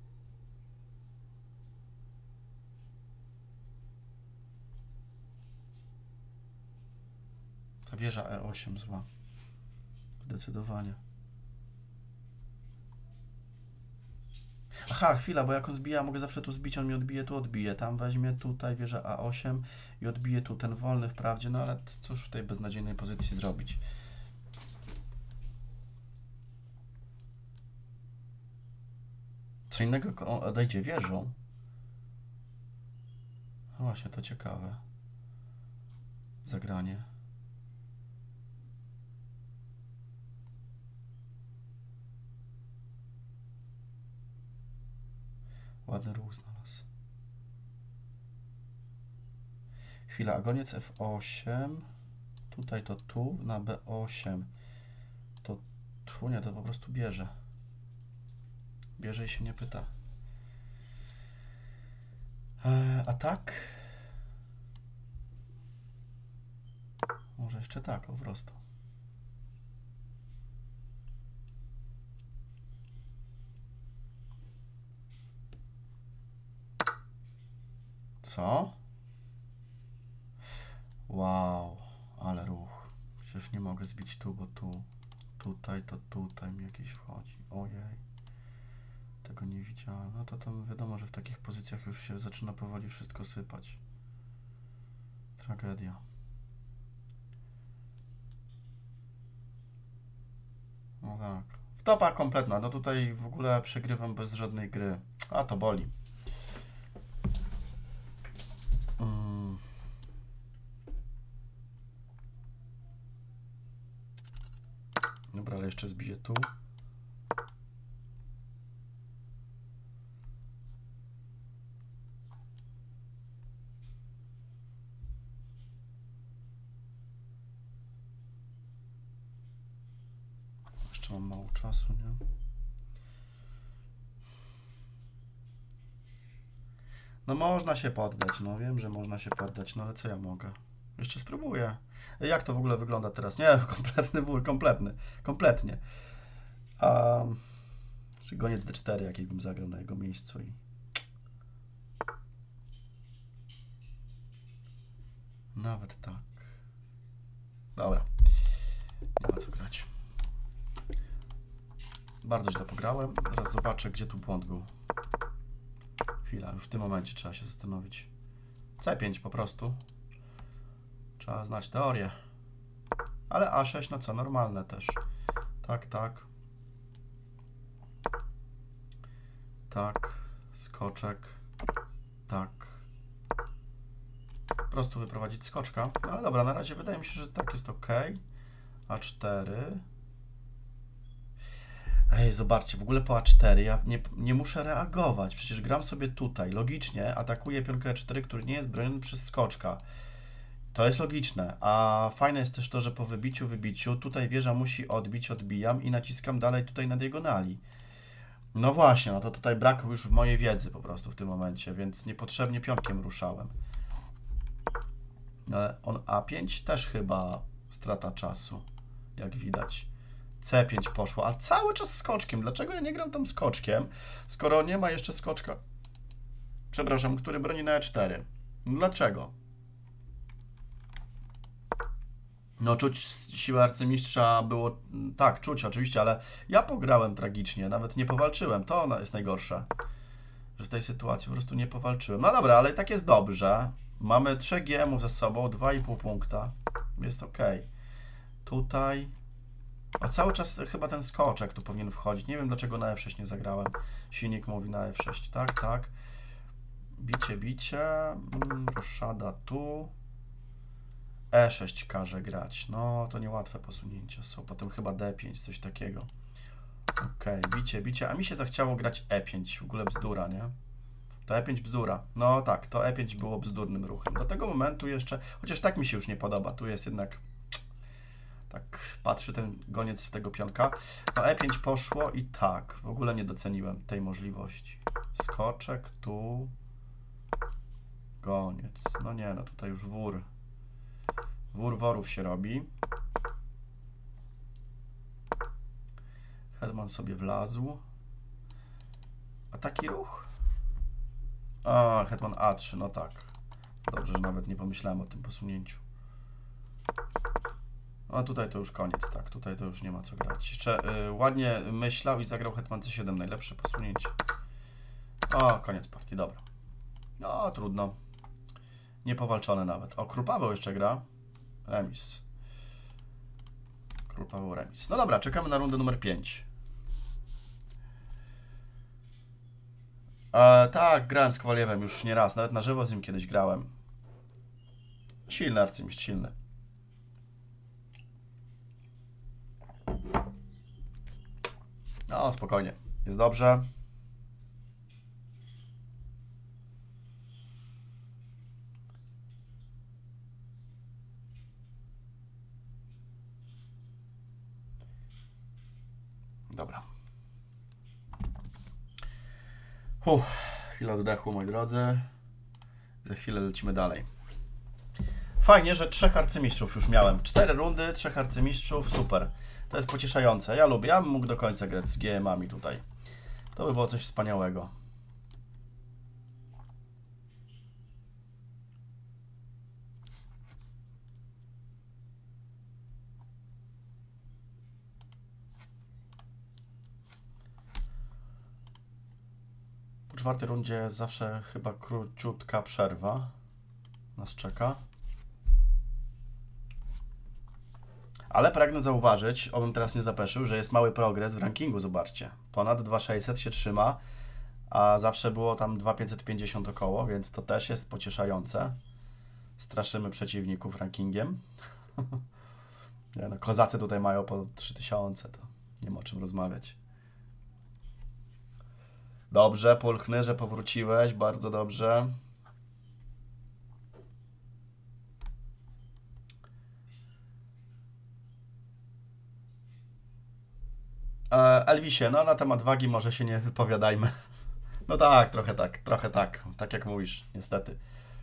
Ta wieża E8 zła. Zdecydowanie. Aha, chwila, bo jak on zbija, mogę zawsze tu zbić, on mi odbije, tu odbije. Tam weźmie tutaj wieżę A8 i odbije tu ten wolny wprawdzie, no ale cóż w tej beznadziejnej pozycji zrobić? Co innego on odejdzie wieżą. No właśnie, to ciekawe. Zagranie. Ładny ruch znalazł. Chwila, a goniec F8. Tutaj to tu, na B8. To tu, nie, to po prostu bierze. Bierze i się nie pyta. A tak? Może jeszcze tak, po prostu. Co? Wow, ale ruch. Przecież nie mogę zbić tu, bo tu. Tutaj, to tutaj mi jakieś wchodzi. Ojej. Tego nie widziałem. No to tam wiadomo, że w takich pozycjach już się zaczyna powoli wszystko sypać. Tragedia. No tak. Wtopa kompletna. No tutaj w ogóle przegrywam bez żadnej gry. A to boli. Dobra, ale jeszcze zbiję tu. Jeszcze mam mało czasu, nie? No można się poddać, no wiem, że można się poddać, no ale co ja mogę? Jeszcze spróbuję. Jak to w ogóle wygląda teraz? Nie, kompletny wór, kompletnie. Czy goniec D4, jaki bym zagrał na jego miejscu i... Nawet tak. Dobra. Nie ma co grać. Bardzo źle pograłem. Teraz zobaczę, gdzie tu błąd był. Chwila, już w tym momencie trzeba się zastanowić. C5 po prostu. Trzeba znać teorię. Ale A6, no co, normalne też. Tak, tak. Tak. Skoczek. Tak. Po prostu wyprowadzić skoczka. No ale dobra, na razie wydaje mi się, że tak jest ok. A4. Ej, zobaczcie, w ogóle po A4 ja nie muszę reagować. Przecież gram sobie tutaj. Logicznie atakuję pionkę E4, który nie jest broniony przez skoczka. To jest logiczne. A fajne jest też to, że po wybiciu tutaj wieża musi odbić, odbijam i naciskam dalej tutaj na diagonali. No właśnie, no to tutaj brak już w mojej wiedzy po prostu w tym momencie, więc niepotrzebnie pionkiem ruszałem. Ale on A5 też chyba strata czasu, jak widać. C5 poszło, a cały czas skoczkiem. Dlaczego ja nie gram tam skoczkiem, skoro nie ma jeszcze skoczka, przepraszam, który broni na E4? Dlaczego? No czuć siłę arcymistrza było, tak, czuć oczywiście, ale ja pograłem tragicznie, nawet nie powalczyłem, to jest najgorsze, że w tej sytuacji po prostu nie powalczyłem. No dobra, ale i tak jest dobrze, mamy 3 GM-ów ze sobą, 2,5 punkta, jest ok. Tutaj, a cały czas chyba ten skoczek tu powinien wchodzić, nie wiem dlaczego na F6 nie zagrałem, silnik mówi na F6, tak, tak, bicie, roszada tu. E6 każe grać. No, to niełatwe posunięcia są. Potem chyba D5, coś takiego. Ok, bicie. A mi się zachciało grać E5. W ogóle bzdura, nie? To E5 bzdura. No tak, to E5 było bzdurnym ruchem. Do tego momentu jeszcze, chociaż tak mi się już nie podoba. Tu jest jednak... Tak patrzy ten goniec w tego pionka. No E5 poszło i tak. W ogóle nie doceniłem tej możliwości. Skoczek, tu. Goniec. No nie, no tutaj już wór. Wór worów się robi. Hetman sobie wlazł. A taki ruch? A, hetman A3, no tak. Dobrze, że nawet nie pomyślałem o tym posunięciu. A tutaj to już koniec, tak. Tutaj to już nie ma co grać. Jeszcze ładnie myślał i zagrał hetman C7. Najlepsze posunięcie. O, koniec partii, dobra. No, trudno. Niepowalczone nawet. O, Król Paweł jeszcze gra. Remis. Król Paweł, remis. No dobra, czekamy na rundę numer 5. Tak, grałem z Kowaliewem już nie raz. Nawet na żywo z nim kiedyś grałem. Silny arcymistrz, silny. No, spokojnie. Jest dobrze. Dobra. Chwila oddechu, moi drodzy. Za chwilę lecimy dalej. Fajnie, że 3 arcymistrzów już miałem. 4 rundy, 3 arcymistrzów, super. To jest pocieszające. Ja lubię. Ja bym mógł do końca grać z GM-ami tutaj. To by było coś wspaniałego. Po 4 rundzie zawsze chyba króciutka przerwa nas czeka. Ale pragnę zauważyć, obym teraz nie zapeszył, że jest mały progres w rankingu, zobaczcie. Ponad 2600 się trzyma, a zawsze było tam 2550 około, więc to też jest pocieszające. Straszymy przeciwników rankingiem. Nie, no, kozacy tutaj mają po 3000, to nie ma o czym rozmawiać. Dobrze, Pulchny, że powróciłeś, bardzo dobrze. Elvisie, no na temat wagi może się nie wypowiadajmy. No tak, trochę tak jak mówisz, niestety.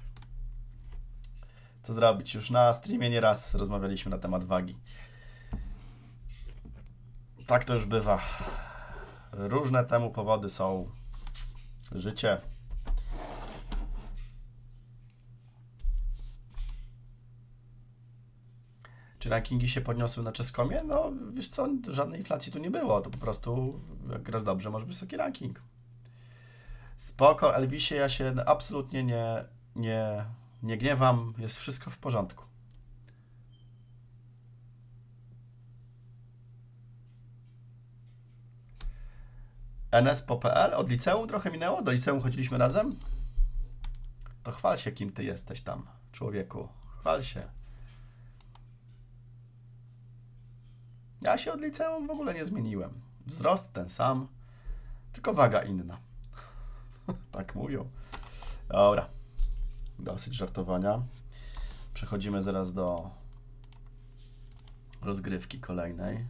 Co zrobić? Już na streamie nieraz rozmawialiśmy na temat wagi. Tak to już bywa. Różne temu powody są. Życie. Czy rankingi się podniosły na Czeskomie? No, wiesz co, żadnej inflacji tu nie było. To po prostu, jak grasz dobrze, masz wysoki ranking. Spoko, Elvisie, ja się absolutnie nie gniewam. Jest wszystko w porządku. NSPO.pl od liceum trochę minęło? Do liceum chodziliśmy razem? To chwal się, kim ty jesteś tam, człowieku. Chwal się. Ja się od liceum w ogóle nie zmieniłem. Wzrost ten sam, tylko waga inna. Tak mówią. Dobra. Dosyć żartowania. Przechodzimy zaraz do rozgrywki kolejnej.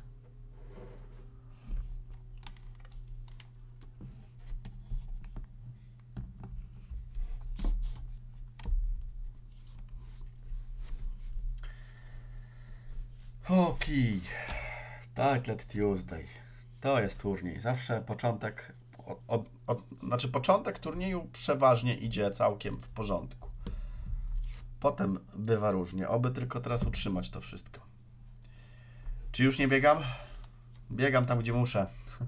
Okej. Titled Tuesday. To jest turniej. Zawsze początek, znaczy początek turnieju przeważnie idzie całkiem w porządku. Potem bywa różnie. Oby tylko teraz utrzymać to wszystko. Czy już nie biegam? Biegam tam, gdzie muszę.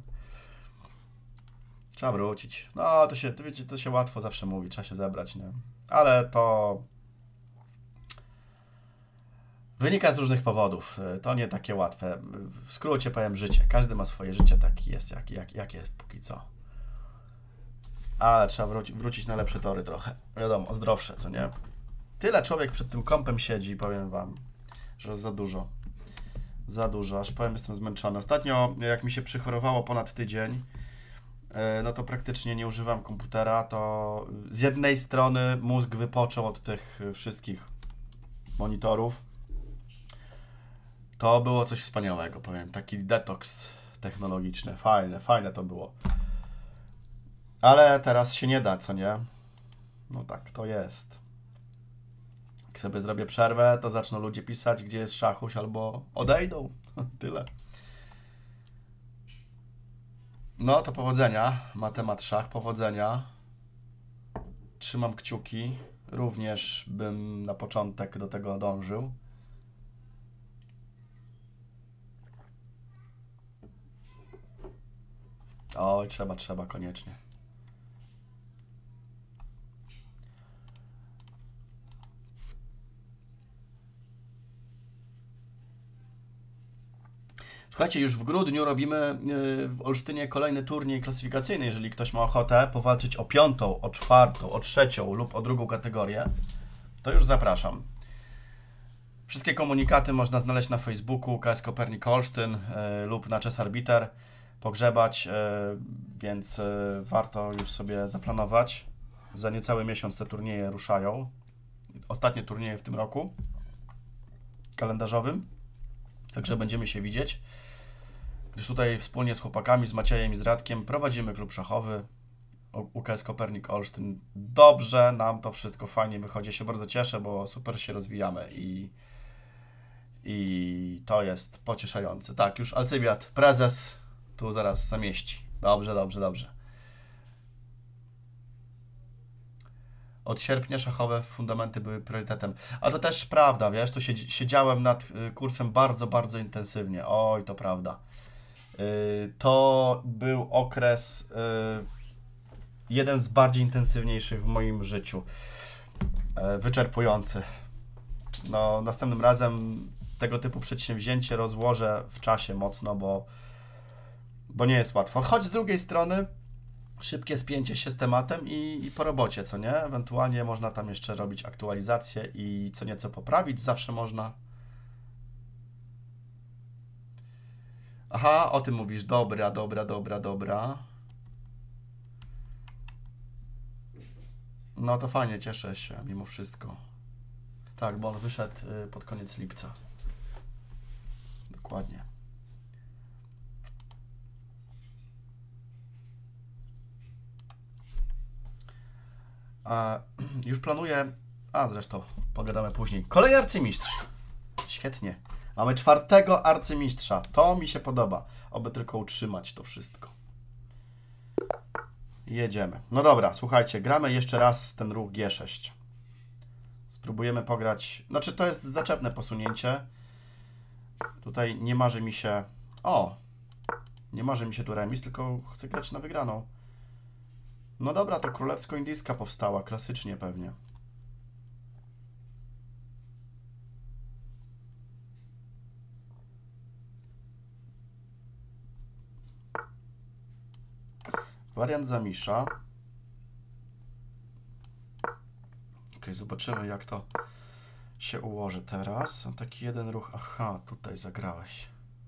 Trzeba wrócić. No, to się, wiecie, to się łatwo zawsze mówi. Trzeba się zebrać, nie? Ale to wynika z różnych powodów. To nie takie łatwe. W skrócie powiem życie. Każdy ma swoje życie, taki jest, jak jest póki co. Ale trzeba wrócić na lepsze tory trochę. Wiadomo, zdrowsze, co nie? Tyle człowiek przed tym kompem siedzi, powiem wam, że jest za dużo. Za dużo, aż powiem, jestem zmęczony. Ostatnio, jak mi się przychorowało ponad tydzień, no to praktycznie nie używam komputera, to z jednej strony mózg wypoczął od tych wszystkich monitorów. To było coś wspaniałego, powiem, taki detoks technologiczny, fajne to było. Ale teraz się nie da, co nie? No tak, to jest. Jak sobie zrobię przerwę, to zaczną ludzie pisać, gdzie jest Szachuś, albo odejdą. Tyle. No to powodzenia. Ma temat szach, powodzenia. Trzymam kciuki. Również bym na początek do tego dążył. Oj, trzeba koniecznie. Słuchajcie, już w grudniu robimy w Olsztynie kolejny turniej klasyfikacyjny. Jeżeli ktoś ma ochotę powalczyć o 5., o 4., o 3. lub o 2. kategorię, to już zapraszam. Wszystkie komunikaty można znaleźć na Facebooku KS Kopernik Olsztyn lub na Chess Arbiter, pogrzebać, więc warto już sobie zaplanować. Za niecały miesiąc te turnieje ruszają. Ostatnie turnieje w tym roku kalendarzowym. Także będziemy się widzieć. Gdyż tutaj wspólnie z chłopakami, z Maciejem i z Radkiem prowadzimy klub szachowy UKS Kopernik Olsztyn. Dobrze nam to wszystko fajnie wychodzi. Ja się bardzo cieszę, bo super się rozwijamy i to jest pocieszające. Tak, już Alcybiad, prezes, tu zaraz zamieści. Dobrze, dobrze, dobrze. Od sierpnia szachowe fundamenty były priorytetem. A to też prawda, wiesz, tu siedziałem nad kursem bardzo, bardzo intensywnie. Oj, to prawda. To był okres jeden z bardziej intensywniejszych w moim życiu. Wyczerpujący. No, następnym razem tego typu przedsięwzięcie rozłożę w czasie mocno, bo nie jest łatwo. Choć z drugiej strony szybkie spięcie się z tematem i po robocie, co nie? Ewentualnie można tam jeszcze robić aktualizacje i co nieco poprawić, zawsze można. Aha, o tym mówisz. Dobra, dobra, dobra, dobra. No to fajnie, cieszę się mimo wszystko. Tak, bo on wyszedł pod koniec lipca. Dokładnie. Już planuję... zresztą pogadamy później. Kolejny arcymistrz. Świetnie. Mamy 4. arcymistrza. To mi się podoba. Oby tylko utrzymać to wszystko. Jedziemy. No dobra, słuchajcie, gramy jeszcze raz ten ruch G6. Spróbujemy pograć... Znaczy, to jest zaczepne posunięcie. Tutaj nie marzy mi się... Nie marzy mi się tu remis, tylko chcę grać na wygraną. No dobra, to królewsko-indyjska powstała, klasycznie pewnie. Wariant zamisza. Ok, zobaczymy jak to się ułoży teraz. Mam taki jeden ruch. Aha, tutaj zagrałeś.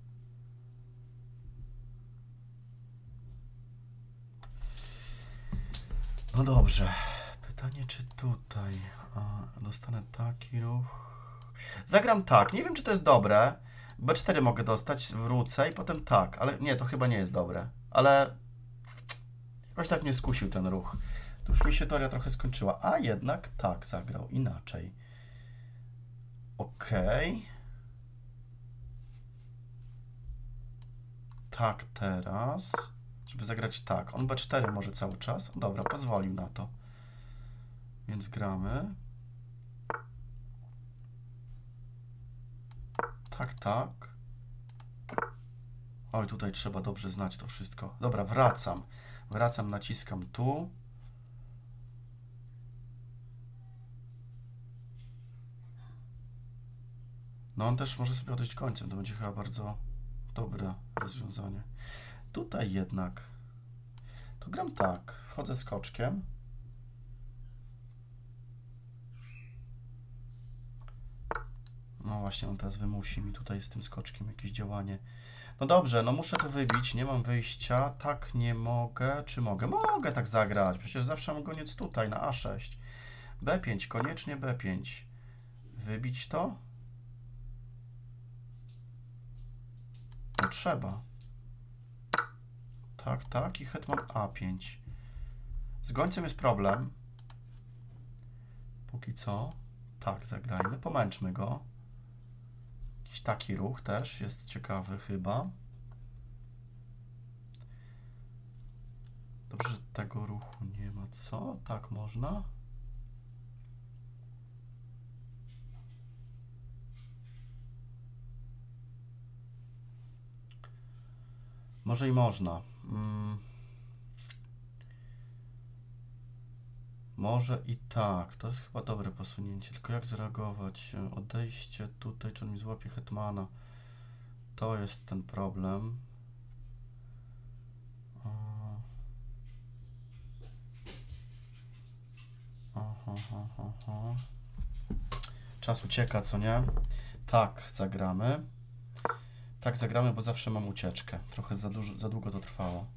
No dobrze. Pytanie, czy tutaj dostanę taki ruch. Zagram tak. Nie wiem, czy to jest dobre. B4 mogę dostać, wrócę i potem tak. Ale nie, to chyba nie jest dobre. Ale jakoś tak mnie skusił ten ruch. Tu już mi się teoria trochę skończyła. A jednak tak zagrał inaczej. Ok. Tak teraz. Żeby zagrać tak. On B4 może cały czas. Dobra, pozwolił na to. Więc gramy. Tak, tak. Oj, tutaj trzeba dobrze znać to wszystko. Dobra, wracam. Wracam, naciskam tu. No on też może sobie odejść końcem. To będzie chyba bardzo dobre rozwiązanie. Tutaj jednak to gram tak. Wchodzę skoczkiem. No właśnie, on teraz wymusi mi tutaj z tym skoczkiem jakieś działanie. No dobrze, no muszę to wybić, nie mam wyjścia. Tak nie mogę, czy mogę? Mogę tak zagrać, przecież zawsze mam goniec tutaj na A6. B5, koniecznie B5. Wybić to? No trzeba. Tak, tak i hetman A5. Z gońcem jest problem. Póki co. Tak, zagrajmy, pomęczmy go. Jakiś taki ruch też jest ciekawy chyba. Dobrze, że tego ruchu nie ma. Co? Tak można? Może i można. Może i tak. To jest chyba dobre posunięcie. Tylko jak zareagować? Odejście tutaj, czy on mi złapie hetmana? To jest ten problem. Czas ucieka, co nie? Tak, zagramy. Tak, zagramy, bo zawsze mam ucieczkę. Trochę za długo to trwało.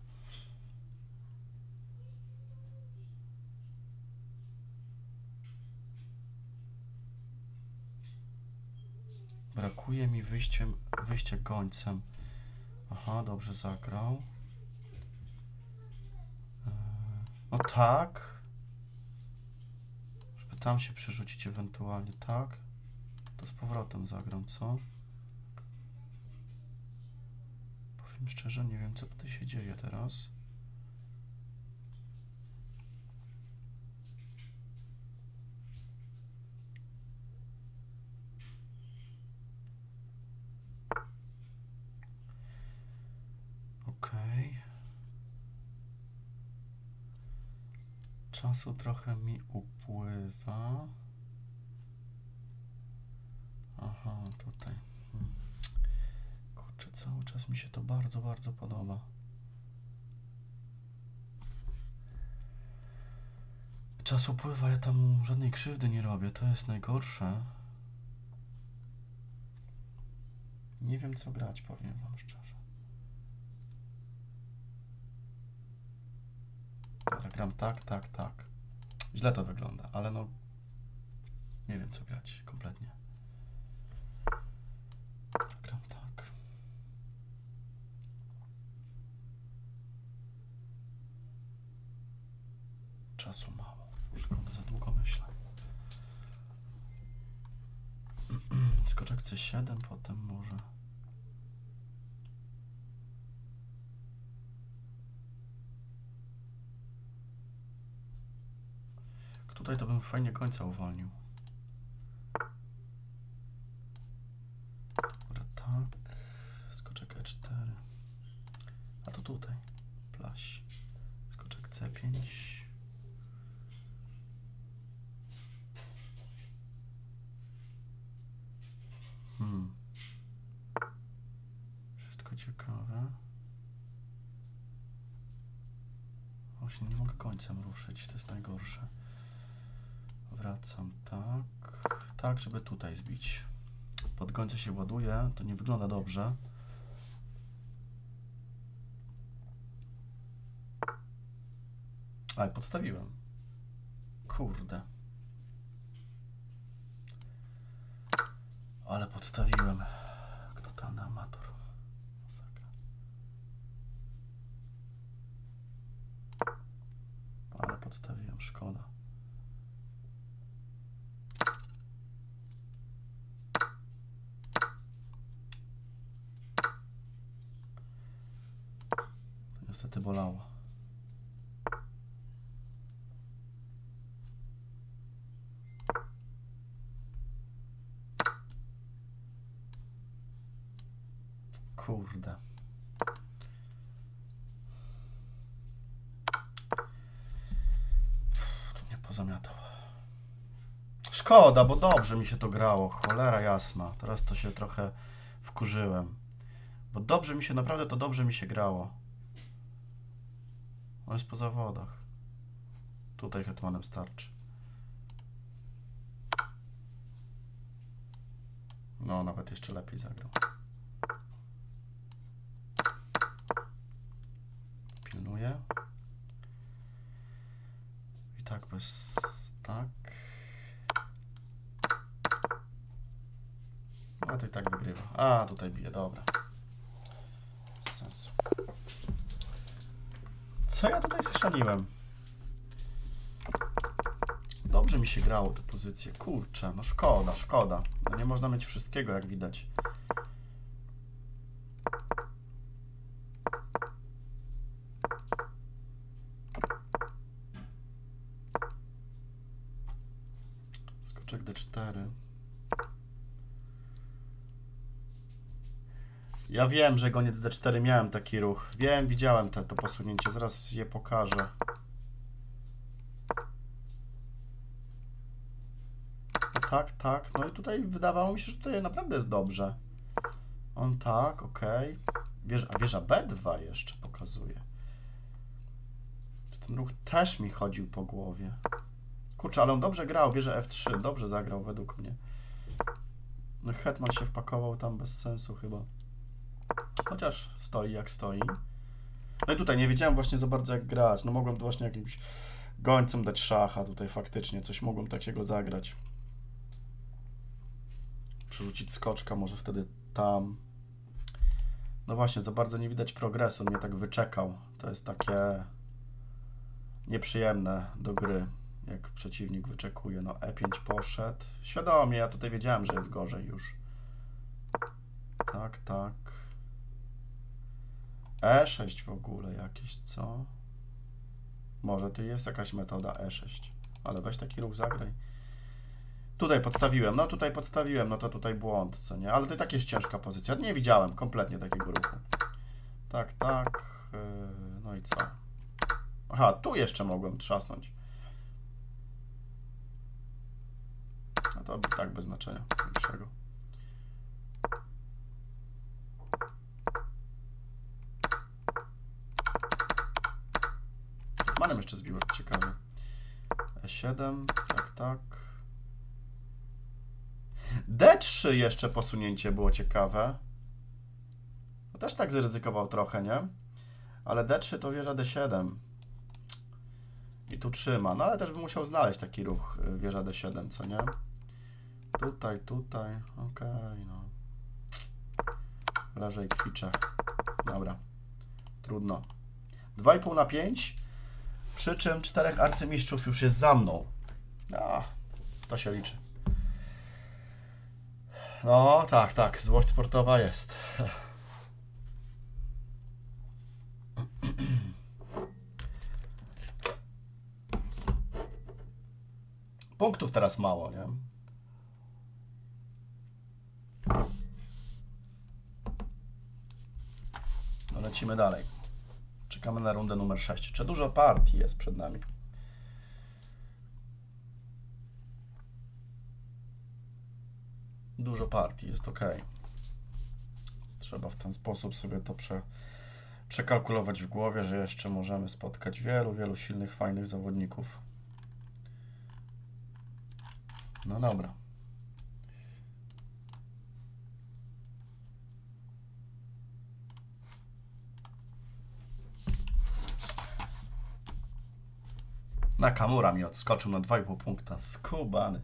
Brakuje mi wyjście gońcem. Aha, dobrze zagrał. No tak. Żeby tam się przerzucić ewentualnie, tak. To z powrotem zagram, co? Powiem szczerze, nie wiem, co tutaj się dzieje teraz. Okej. Czasu trochę mi upływa. Aha, tutaj. Kurczę, cały czas mi się to bardzo, bardzo podoba. Czas upływa, ja tam żadnej krzywdy nie robię, to jest najgorsze. Nie wiem, co grać, powiem wam szczerze. Dobra, gram tak, tak, tak. Źle to wygląda, ale no... Nie wiem, co grać kompletnie. Gram tak. Czasu mało. Szkoda, za długo myślę. Skoczek C7, potem może... Tutaj to bym fajnie końca uwolnił. Dobra, tak. Skoczek E4. A to tutaj. Plaś. Skoczek C5. Wszystko ciekawe. Właśnie nie mogę końcem ruszyć, to jest najgorsze. Wracam tak. Tak, żeby tutaj zbić. Pod gońce się ładuje, to nie wygląda dobrze. Ale podstawiłem. Kurde. Ale podstawiłem. Totalny amator. Ale podstawiłem, szkoda. To niestety bolało. Kurde. Tu mnie pozamiatał. Szkoda, bo dobrze mi się to grało. Cholera jasna. Teraz to się trochę wkurzyłem. Bo dobrze mi się, naprawdę to dobrze mi się grało. On jest po zawodach. Tutaj hetmanem starczy. No, nawet jeszcze lepiej zagrał. Pilnuję. I tak bez... tak. No to i tak wygrywa. A, tutaj bije, dobra. Bez sensu. Co ja tutaj schrzaniłem? Dobrze mi się grało te pozycje. Kurczę, no szkoda, szkoda. No nie można mieć wszystkiego, jak widać. Skoczek D4. Ja wiem, że goniec D4 miałem taki ruch. Wiem, widziałem to posunięcie. Zaraz je pokażę. Tak, tak. No i tutaj wydawało mi się, że tutaj naprawdę jest dobrze. On tak, okej. A wieża B2 jeszcze pokazuje. Ten ruch też mi chodził po głowie. Kurczę, ale on dobrze grał, wieża F3. Dobrze zagrał według mnie. No hetman się wpakował tam bez sensu chyba. Chociaż stoi jak stoi. No i tutaj nie wiedziałem właśnie za bardzo jak grać. No mogłem właśnie jakimś gońcem dać szacha tutaj faktycznie. Coś mogłem takiego zagrać. Przerzucić skoczka może wtedy tam. No właśnie, za bardzo nie widać progresu. On mnie tak wyczekał. To jest takie nieprzyjemne do gry, jak przeciwnik wyczekuje. No E5 poszedł. Świadomie, ja tutaj wiedziałem, że jest gorzej już. Tak, tak. E6 w ogóle jakieś, co? Może tu jest jakaś metoda E6. Ale weź taki ruch zagraj. Tutaj podstawiłem, no tutaj podstawiłem, no to tutaj błąd, co nie? Ale to i tak jest ciężka pozycja. Nie widziałem kompletnie takiego ruchu. Tak, tak. No i co? Aha, tu jeszcze mogłem trzasnąć. No to tak bez znaczenia większego. Manem jeszcze zbiłem, ciekawe. E7, tak, tak. D3 jeszcze posunięcie było ciekawe. No też tak zaryzykował trochę, nie? Ale D3 to wieża D7. I tu trzyma. No ale też bym musiał znaleźć taki ruch wieża D7, co nie? Tutaj, tutaj. Okej, no. Leżę i kwiczę. Dobra. Trudno. 2,5 na 5. Przy czym 4 arcymistrzów już jest za mną. No, to się liczy. No, tak, tak. Złość sportowa jest. Punktów teraz mało, nie? No lecimy dalej. Czekamy na rundę numer 6. Czy dużo partii jest przed nami? Dużo partii, jest ok. Trzeba w ten sposób sobie to przekalkulować w głowie, że jeszcze możemy spotkać wielu silnych, fajnych zawodników. No dobra. Nakamura mi odskoczył na 2,5 punkta. Skubany.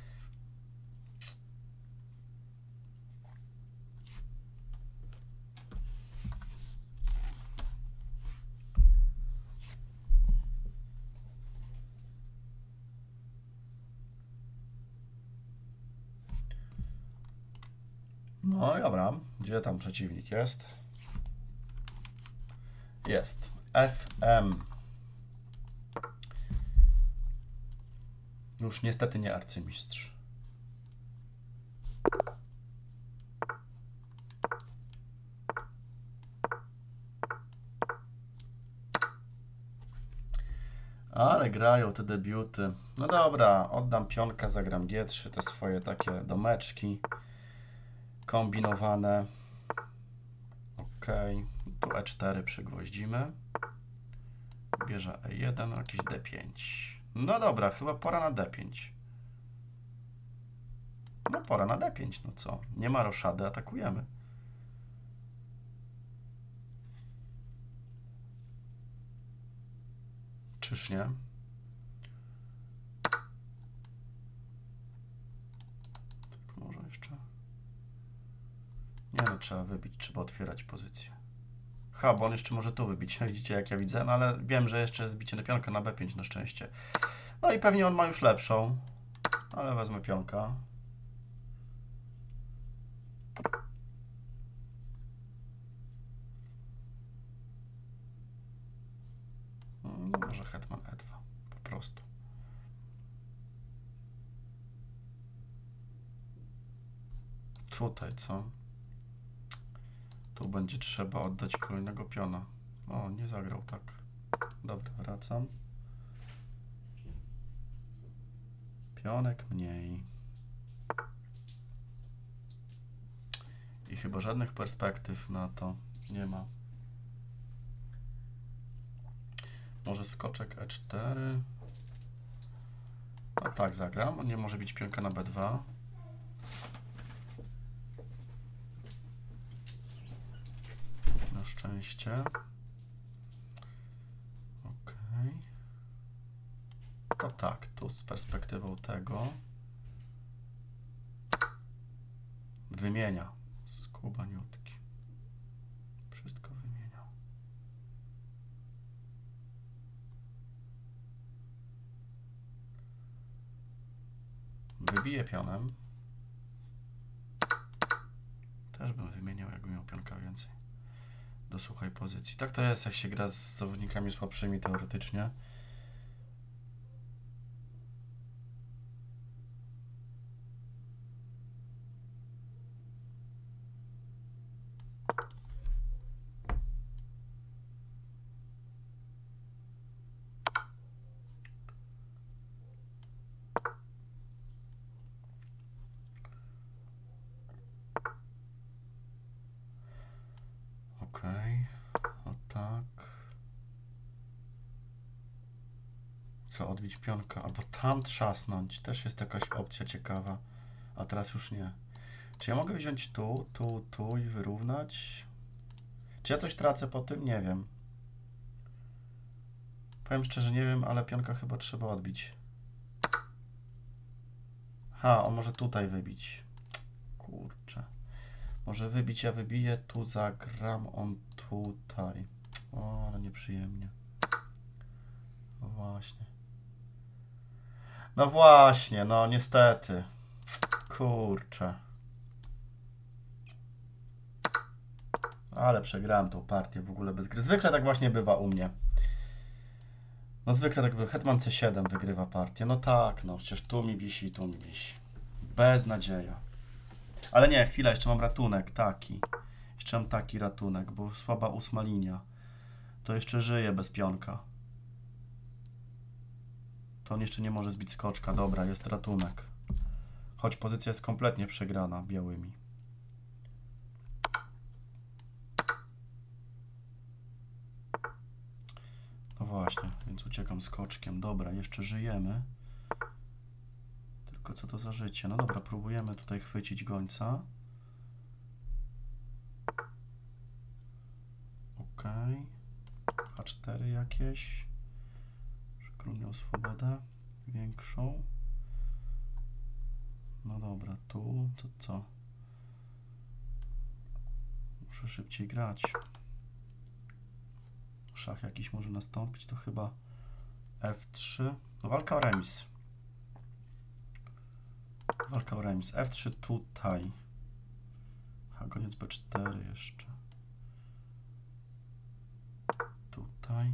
No i dobra. Gdzie tam przeciwnik jest? Jest. FM. Już niestety nie arcymistrz. Ale grają te debiuty. No dobra, oddam pionka, zagram G3, te swoje takie domeczki kombinowane. Ok, tu E4 przygwoździmy. Bierze E1, jakiś D5. No dobra, chyba pora na D5. No pora na D5, no co? Nie ma roszady, atakujemy. Czyż nie? Tak, może jeszcze... Nie no, trzeba wybić, trzeba otwierać pozycję. Ha, bo on jeszcze może tu wybić. Widzicie, jak ja widzę, no ale wiem, że jeszcze jest bicie na pionka na B5 na szczęście. No i pewnie on ma już lepszą, ale wezmę pionka. No może hetman E2, po prostu. Tutaj, co? Tu będzie trzeba oddać kolejnego piona. O, nie zagrał tak. Dobra, wracam. Pionek mniej. I chyba żadnych perspektyw na to nie ma. Może skoczek E4. No tak, zagram. Nie może być pionka na B2. Na szczęście. Ok. To tak, tu z perspektywą tego. Wymienia. Skubaniutki. Wszystko wymieniał. Wybiję pionem. Też bym wymieniał, jakbym miał pionka więcej. Do suchej pozycji. Tak to jest, jak się gra z zawodnikami słabszymi teoretycznie. Okej, o tak. Co, odbić pionka? Albo tam trzasnąć. Też jest jakaś opcja ciekawa. A teraz już nie. Czy ja mogę wziąć tu, tu, tu i wyrównać? Czy ja coś tracę po tym? Nie wiem. Powiem szczerze, nie wiem, ale pionka chyba trzeba odbić. Ha, on może tutaj wybić. Kurczę. Może wybić, ja wybiję, tu zagram, on tutaj. O, ale nieprzyjemnie. No właśnie. No właśnie, no niestety. Kurczę. Ale przegrałem tą partię w ogóle bez gry. Zwykle tak właśnie bywa u mnie. No zwykle tak by hetman C7 wygrywa partię. No tak, no przecież tu mi wisi i tu mi wisi. Beznadzieja. Ale nie, chwila, jeszcze mam ratunek taki. Jeszcze mam taki ratunek, bo słaba 8. linia. To jeszcze żyje bez pionka. To on jeszcze nie może zbić skoczka. Dobra, jest ratunek. Choć pozycja jest kompletnie przegrana białymi. No właśnie, więc uciekam skoczkiem. Dobra, jeszcze żyjemy. Tylko co to za życie? No dobra, próbujemy tutaj chwycić gońca. Ok. H4 jakieś. Król miał swobodę większą. No dobra, tu to co? Muszę szybciej grać. Szach jakiś może nastąpić, to chyba F3. No, walka o remis. Walka o remis. F3 tutaj. A goniec B4 jeszcze. Tutaj.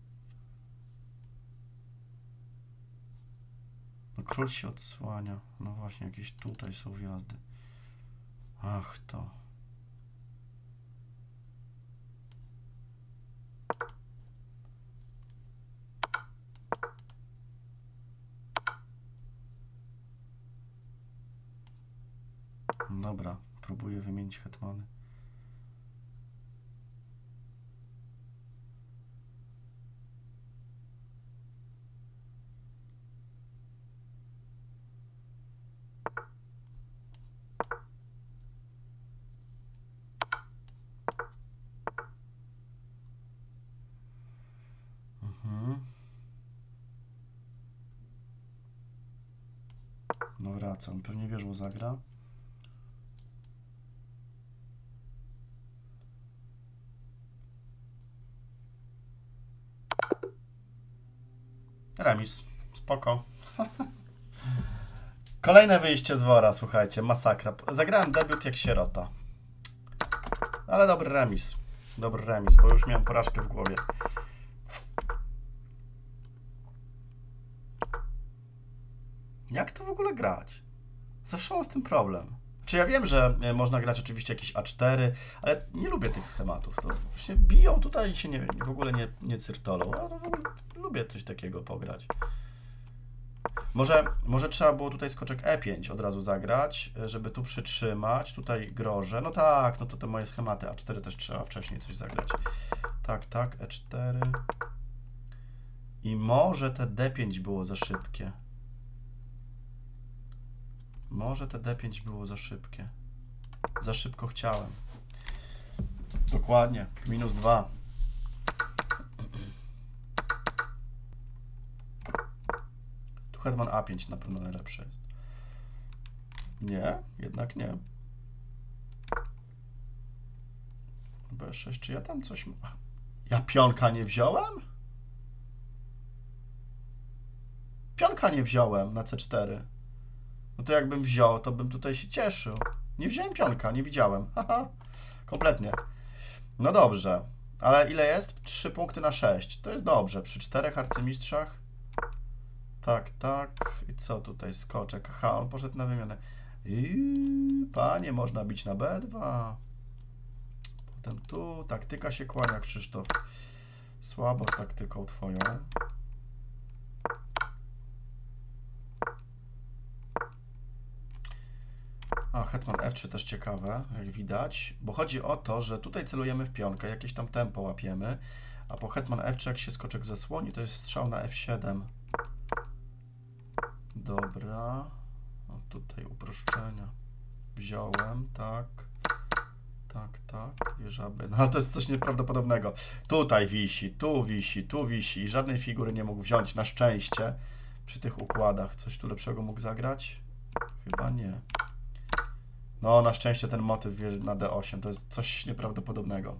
No król się odsłania. No właśnie, jakieś tutaj są wjazdy. Ach to. Dobra, próbuję wymienić hetmany. No wracam, pewnie wierzą zagra. Remis, spoko. Kolejne wyjście z wora, słuchajcie, masakra. Zagrałem debiut jak sierota. Ale dobry remis. Dobry remis, bo już miałem porażkę w głowie. Jak to w ogóle grać? Zawsze mam z tym problem. Czy ja wiem, że można grać oczywiście jakieś A4, ale nie lubię tych schematów. To właśnie biją tutaj i się w ogóle nie cyrtolą. Ja to w ogóle lubię coś takiego pograć. Może trzeba było tutaj skoczek E5 od razu zagrać, żeby tu przytrzymać, tutaj groże. No tak, no to te moje schematy. A4 też trzeba wcześniej coś zagrać. Tak, tak, E4. I może te D5 było za szybkie. Może te D5 było za szybkie. Za szybko chciałem. Dokładnie. -2. Tu hetman A5 na pewno najlepszy jest. Nie, jednak nie. B6, czy ja tam coś... Ja pionka nie wziąłem? Pionka nie wziąłem na C4. No to jakbym wziął, to bym tutaj się cieszył. Nie wziąłem pionka, nie widziałem. Haha, kompletnie. No dobrze, ale ile jest? 3 punkty na 6. To jest dobrze, przy 4 arcymistrzach. Tak, tak. I co tutaj? Skoczek. Aha, on poszedł na wymianę. Panie, można bić na B2. Potem tu. Taktyka się kłania, Krzysztof. Słabo z taktyką twoją. A, hetman F3 też ciekawe, jak widać, bo chodzi o to, że tutaj celujemy w pionkę, jakieś tam tempo łapiemy, a po hetman F3 jak się skoczek zasłoni, to jest strzał na F7. Dobra, o, tutaj uproszczenia. Wziąłem, tak, tak, tak, wieża B. No ale to jest coś nieprawdopodobnego. Tutaj wisi, tu wisi, tu wisi i żadnej figury nie mógł wziąć, na szczęście, przy tych układach. Coś tu lepszego mógł zagrać? Chyba nie. No, na szczęście ten motyw na D8 to jest coś nieprawdopodobnego.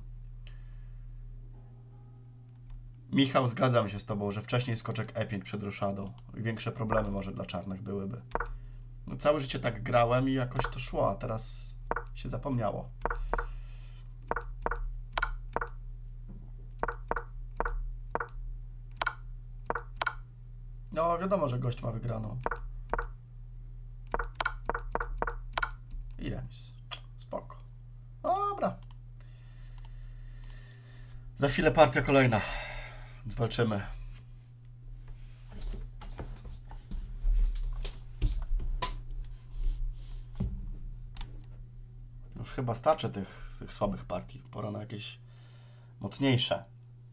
Michał, zgadzam się z tobą, że wcześniej skoczek E5 przed ruszadą. Większe problemy może dla czarnych byłyby. No, całe życie tak grałem i jakoś to szło, a teraz się zapomniało. No, wiadomo, że gość ma wygraną. I remis. Spoko. Dobra. Za chwilę partia kolejna. Zwalczymy. Już chyba starczy tych słabych partii. Pora na jakieś mocniejsze.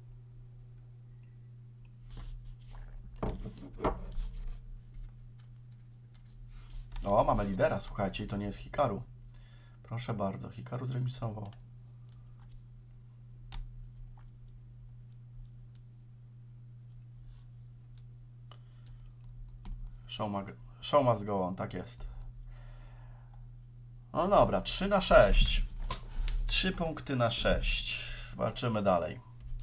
O, mamy lidera, słuchajcie, i to nie jest Hikaru. Proszę bardzo, Hikaru zremisował. Show must go on, tak jest. No dobra, 3 na 6. 3 punkty na 6. Walczymy dalej.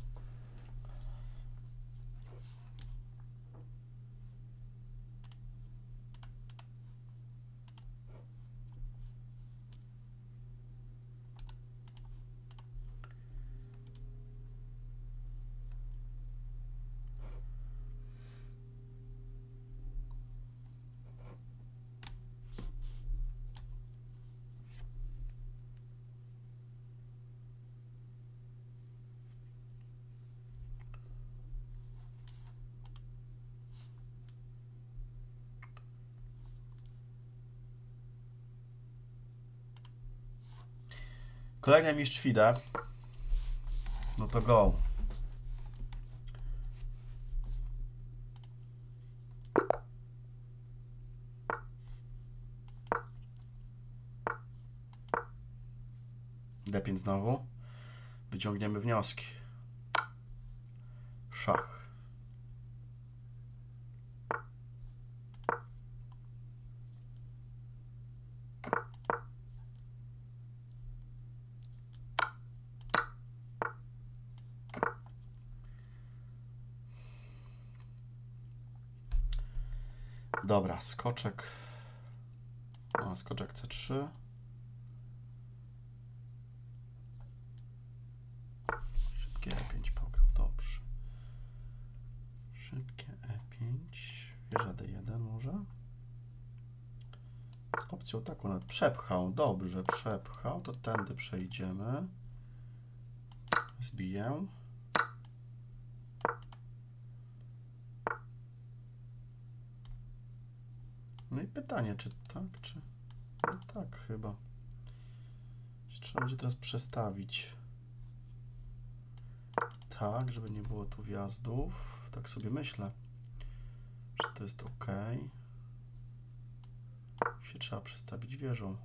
Kolejny mistrz FIDE. No to go. D5 znowu. Wyciągniemy wnioski. Szach. Dobra, skoczek. A, skoczek C3. Szybkie E5 pograł, dobrze. Szybkie E5. Wieża D1 może. Z opcją taką nawet przepchał, dobrze, przepchał. To tędy przejdziemy. Zbiję. No i pytanie, czy tak, czy... No tak chyba. Trzeba będzie teraz przestawić. Tak, żeby nie było tu wjazdów. Tak sobie myślę, że to jest ok. Się trzeba przestawić wieżą.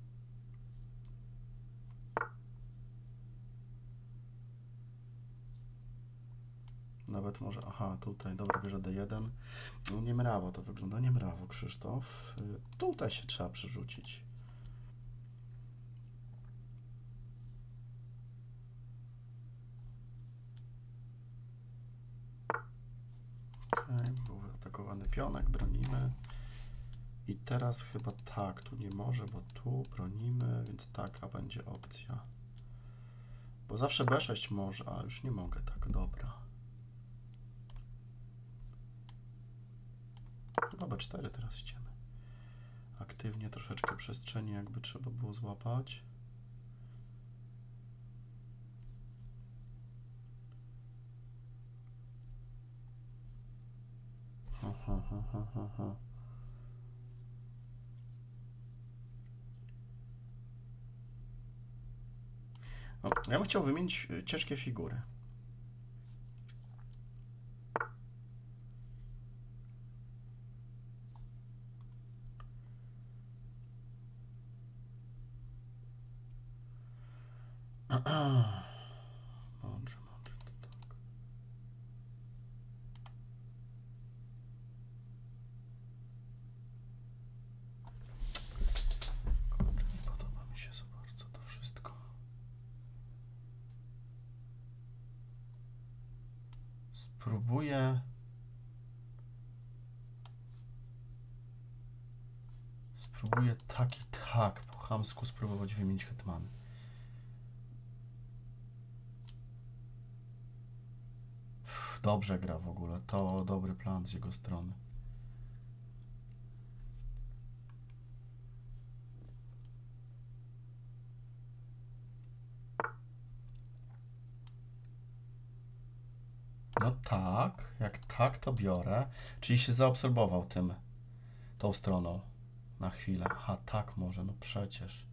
Nawet może, aha, tutaj, dobra, bierze D1. No nie mrawo to wygląda, nie mrawo, Krzysztof. Tutaj się trzeba przerzucić. Okej, był atakowany pionek, bronimy. I teraz chyba tak, tu nie może, bo tu bronimy, więc taka będzie opcja. Bo zawsze B6 może, a już nie mogę, tak, dobra. Chyba B4 teraz idziemy. Aktywnie troszeczkę przestrzeni jakby trzeba było złapać. No, ja bym chciał wymienić ciężkie figury. Mądrze, to tak. Kurczę, nie podoba mi się za bardzo to wszystko. Spróbuję tak i tak po chamsku spróbować wymienić hetmany. Dobrze gra w ogóle, to dobry plan z jego strony. No tak, jak tak to biorę, czyli się zaabsorbował tą stroną na chwilę. Aha, tak może, no przecież.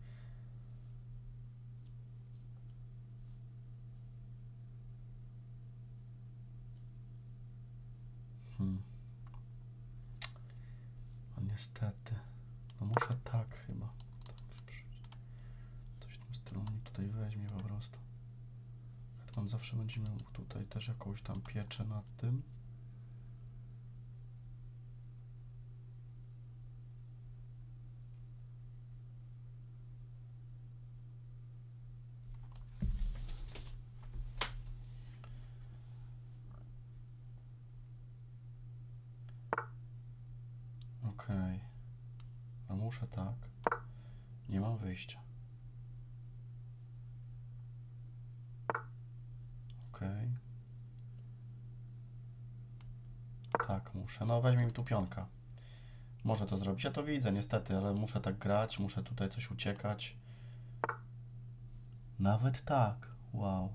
No niestety. No muszę tak chyba. Coś tam strony tutaj weźmie po prostu. Hetman zawsze będzie miał tutaj też jakąś tam pieczę nad tym. Okej. No muszę tak. Nie mam wyjścia. Okej. Tak, muszę. No weźmie mi tu pionka. Może to zrobić. Ja to widzę niestety, ale muszę tak grać. Muszę tutaj coś uciekać. Nawet tak. Wow.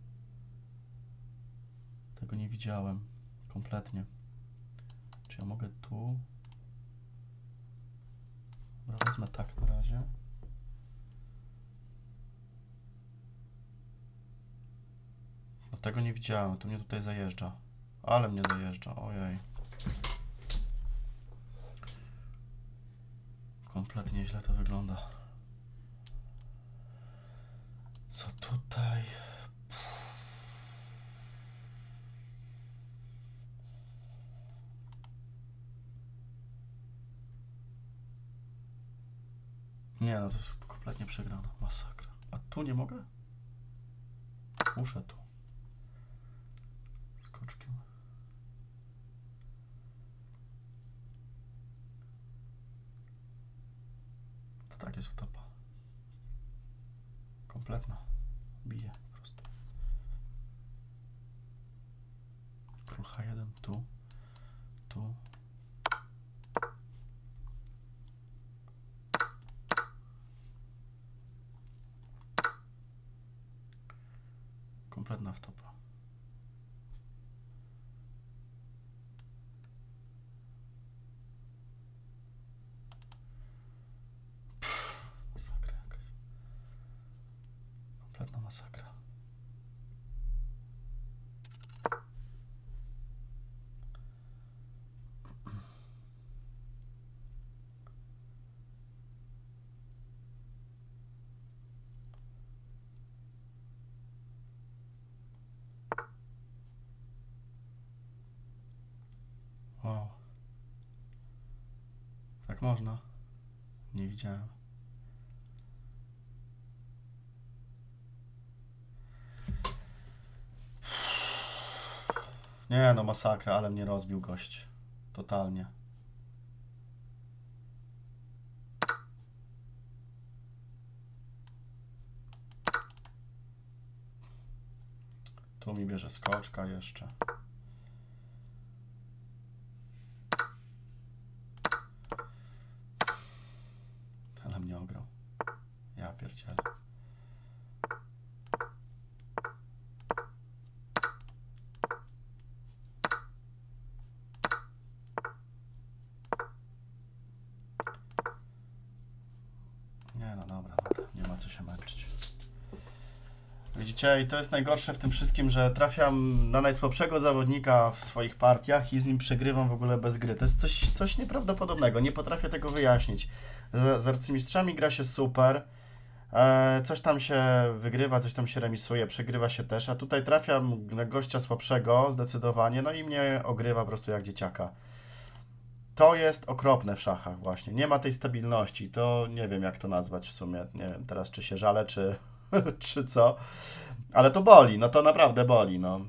Tego nie widziałem. Kompletnie. Czy ja mogę tu? Dobra, wezmę tak na razie. No tego nie widziałem, to mnie tutaj zajeżdża. Ale mnie zajeżdża, ojej. Kompletnie źle to wygląda. Co tutaj? Nie, no to jest kompletnie przegrana. Masakra. A tu nie mogę? Muszę tu. Skoczkiem. To tak jest wtopa. Kompletna. Bije po prostu. Król H1 tu. Tu. Kompletna wtopa. Kompletna masakra. Wow. Tak można? Nie widziałem. Nie no, masakra, ale mnie rozbił gość. Totalnie. Tu mi bierze skoczka jeszcze. Ale mnie ograł. Ja pierdzielę. Nie no, dobra, nie ma co się męczyć. Widzicie, i to jest najgorsze w tym wszystkim, że trafiam na najsłabszego zawodnika w swoich partiach i z nim przegrywam w ogóle bez gry. To jest coś nieprawdopodobnego, nie potrafię tego wyjaśnić. Z arcymistrzami gra się super, coś tam się wygrywa, coś tam się remisuje, przegrywa się też, a tutaj trafiam na gościa słabszego zdecydowanie, no i mnie ogrywa po prostu jak dzieciaka. To jest okropne w szachach właśnie, nie ma tej stabilności, to nie wiem jak to nazwać w sumie, nie wiem teraz czy się żalę, czy co, ale to boli, no to naprawdę boli, no.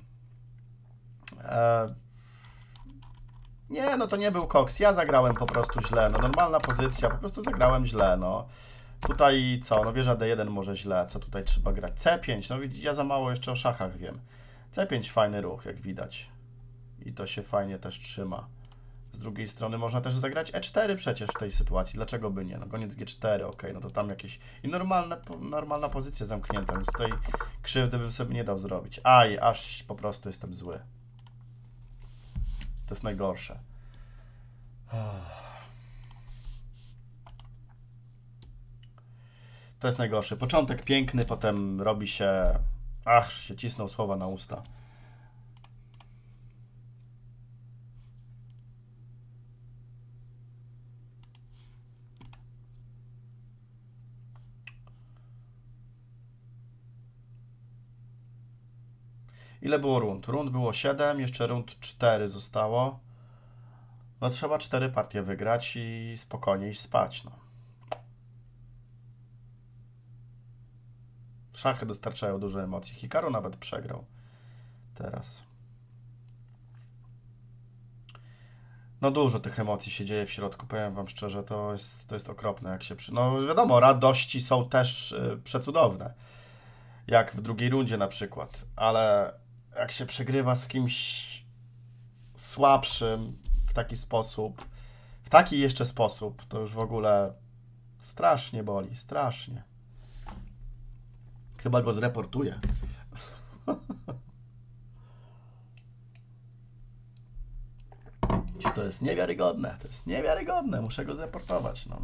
Nie, no to nie był koks, ja zagrałem po prostu źle, no normalna pozycja, po prostu zagrałem źle, no. Tutaj co, no wieża D1 może źle, co tutaj trzeba grać? C5, no widzicie, ja za mało jeszcze o szachach wiem. C5 fajny ruch, jak widać. I to się fajnie też trzyma. Z drugiej strony można też zagrać E4 przecież w tej sytuacji, dlaczego by nie? No koniec G4, ok, no to tam jakieś... I normalna pozycja zamknięta, więc tutaj krzywdy bym sobie nie dał zrobić. Aj, aż po prostu jestem zły. To jest najgorsze. To jest najgorsze. Początek piękny, potem robi się... Ach, się cisną słowa na usta. Ile było rund? Rund było 7, jeszcze rund 4 zostało. No trzeba 4 partie wygrać i spokojnie iść spać, no. Szachy dostarczają dużo emocji. Hikaru nawet przegrał. Teraz. No dużo tych emocji się dzieje w środku, powiem wam szczerze, to jest okropne, jak się No wiadomo, radości są też przecudowne. Jak w drugiej rundzie na przykład. Ale jak się przegrywa z kimś słabszym w taki sposób, w taki jeszcze sposób, to już w ogóle strasznie boli, strasznie. Chyba go zreportuję. To jest niewiarygodne, to jest niewiarygodne, muszę go zreportować, no.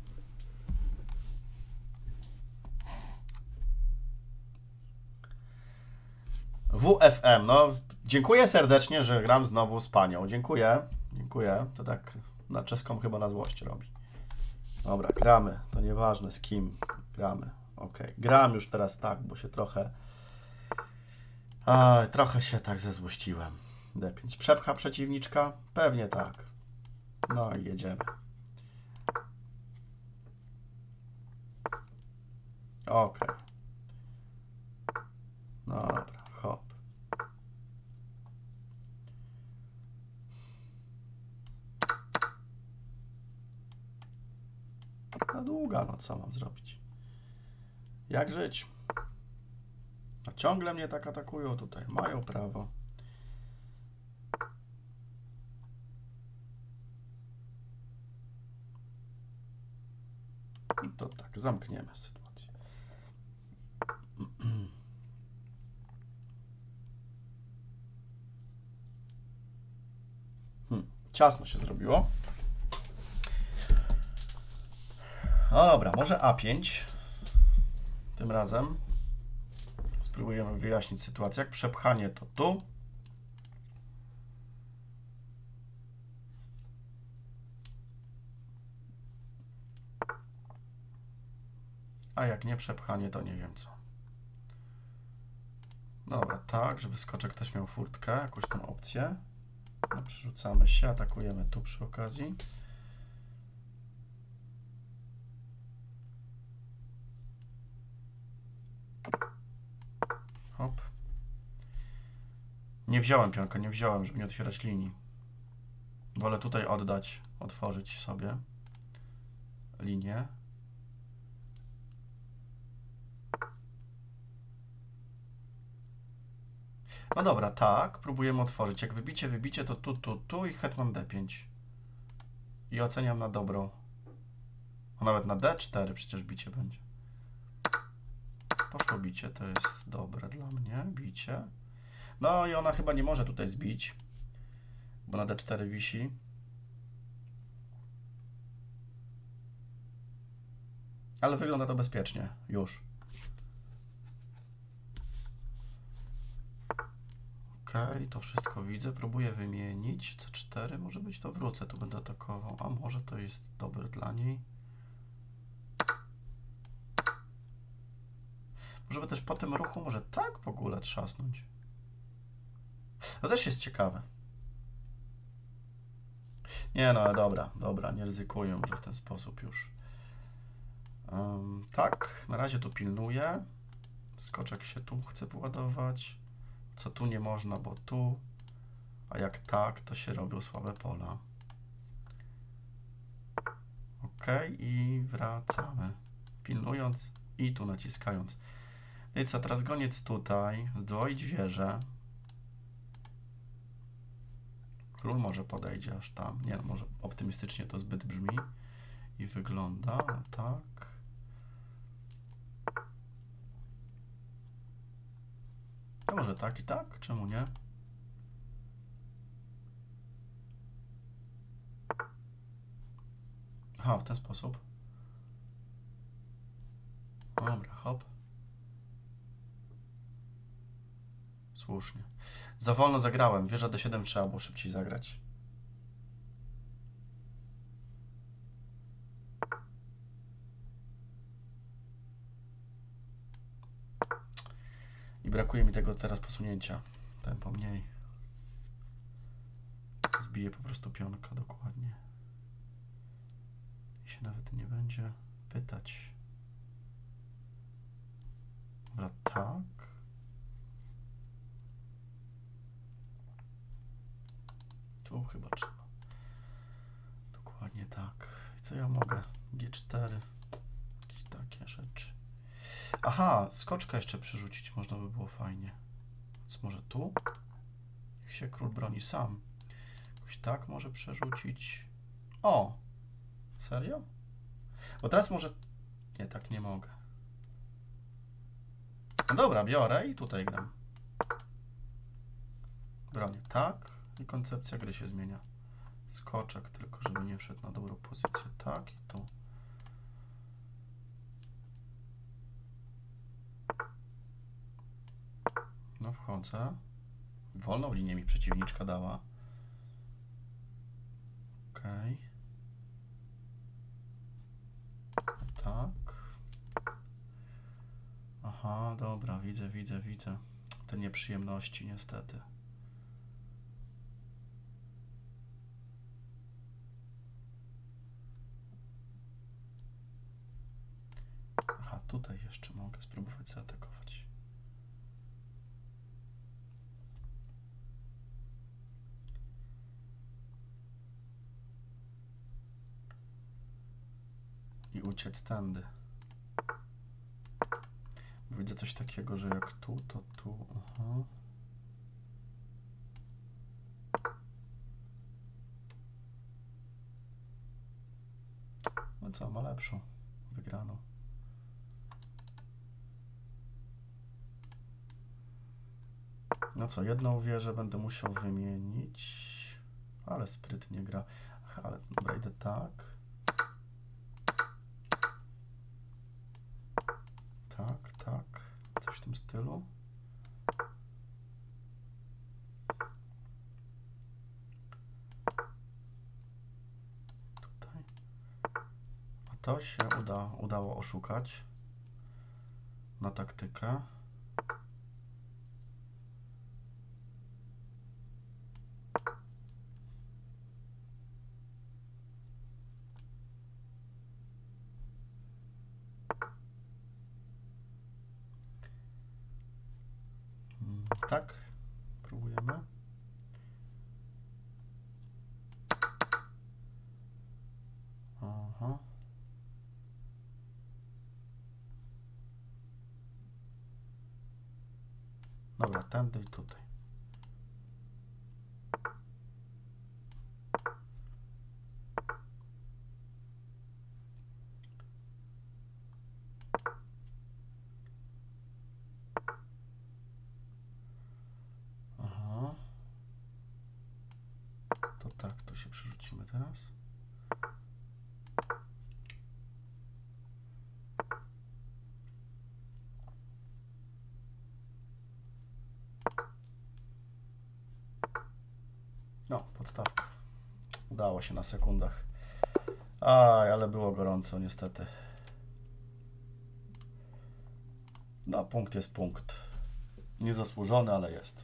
WFM, no dziękuję serdecznie, że gram znowu z panią, dziękuję, to tak na czeską chyba na złość robi. Dobra, gramy, to nieważne z kim gramy, ok, gram już teraz tak, bo się trochę się tak zezłościłem. D5. Przepcha przeciwniczka? Pewnie tak. No i jedziemy. Ok. Dobra, hop. Ta długa, no co mam zrobić? Jak żyć? A ciągle mnie tak atakują tutaj. Mają prawo. To tak, zamkniemy sytuację. Ciasno się zrobiło. No dobra, może A5 tym razem. Spróbujemy wyjaśnić sytuację. Jak przepchanie to tu. A jak nie przepchanie, to nie wiem co. Dobra, tak, żeby skoczek też miał furtkę, jakąś tam opcję. No, przerzucamy się, atakujemy tu przy okazji. Hop. Nie wziąłem pionka, nie wziąłem, żeby nie otwierać linii. Wolę tutaj oddać, otworzyć sobie linię. No dobra, tak, próbujemy otworzyć. Jak wybicie, to tu i hetman d5. I oceniam na dobrą. A nawet na d4 przecież bicie będzie. Poszło bicie, to jest dobre dla mnie, bicie. No i ona chyba nie może tutaj zbić, bo na d4 wisi. Ale wygląda to bezpiecznie, już. Okej, to wszystko widzę. Próbuję wymienić. C4 może być, to wrócę, tu będę atakował. A może to jest dobre dla niej. Może by też po tym ruchu może tak w ogóle trzasnąć. To też jest ciekawe. Nie no, ale dobra, nie ryzykuję może w ten sposób już. Tak, na razie tu pilnuję. Skoczek się tu chce władować. Co tu nie można, bo tu. A jak tak, to się robią słabe pola. Ok, i wracamy. Pilnując i tu naciskając. No i co, teraz goniec tutaj. Zdwoić wieżę. Król może podejdzie aż tam. Nie, no, może optymistycznie to zbyt brzmi i wygląda. No tak. A może tak i tak? Czemu nie? Aha, w ten sposób. Dobra, hop. Słusznie. Za wolno zagrałem. Wieża D7 trzeba było szybciej zagrać. I brakuje mi tego teraz posunięcia. Tempo mniej. Zbiję po prostu pionka dokładnie. I się nawet nie będzie pytać. Dobra, tak. Tu chyba trzeba. Dokładnie tak. I co ja mogę? G4. Jakieś takie rzeczy. Aha, skoczka jeszcze przerzucić można by było fajnie. Więc może tu? Niech się król broni sam. Jakoś tak może przerzucić. O! Serio? Bo teraz może... Nie, tak nie mogę. No dobra, biorę i tutaj gram. Bronię tak i koncepcja gry się zmienia. Skoczek tylko, żeby nie wszedł na dobrą pozycję. Tak i tu. No wchodzę. Wolną linię mi przeciwniczka dała. Okej. Tak. Aha, dobra, widzę. Te nieprzyjemności niestety. Aha, tutaj jeszcze mogę spróbować zaatakować. I uciec tędy. Widzę coś takiego, że jak tu, to tu. Aha. No co, ma lepszą wygraną. No co, jedną wieżę będę musiał wymienić, ale sprytnie gra. Aha, ale dobra, idę tak. Tak. Coś w tym stylu. to się udało oszukać na taktykę. Tak, próbujemy. Aha. Dobra, tędy i tutaj. Aha. To tak, to się przerzucimy teraz. No, podstawka. Udało się na sekundach. Aj, ale było gorąco niestety. No, punkt jest punkt. Niezasłużony, ale jest.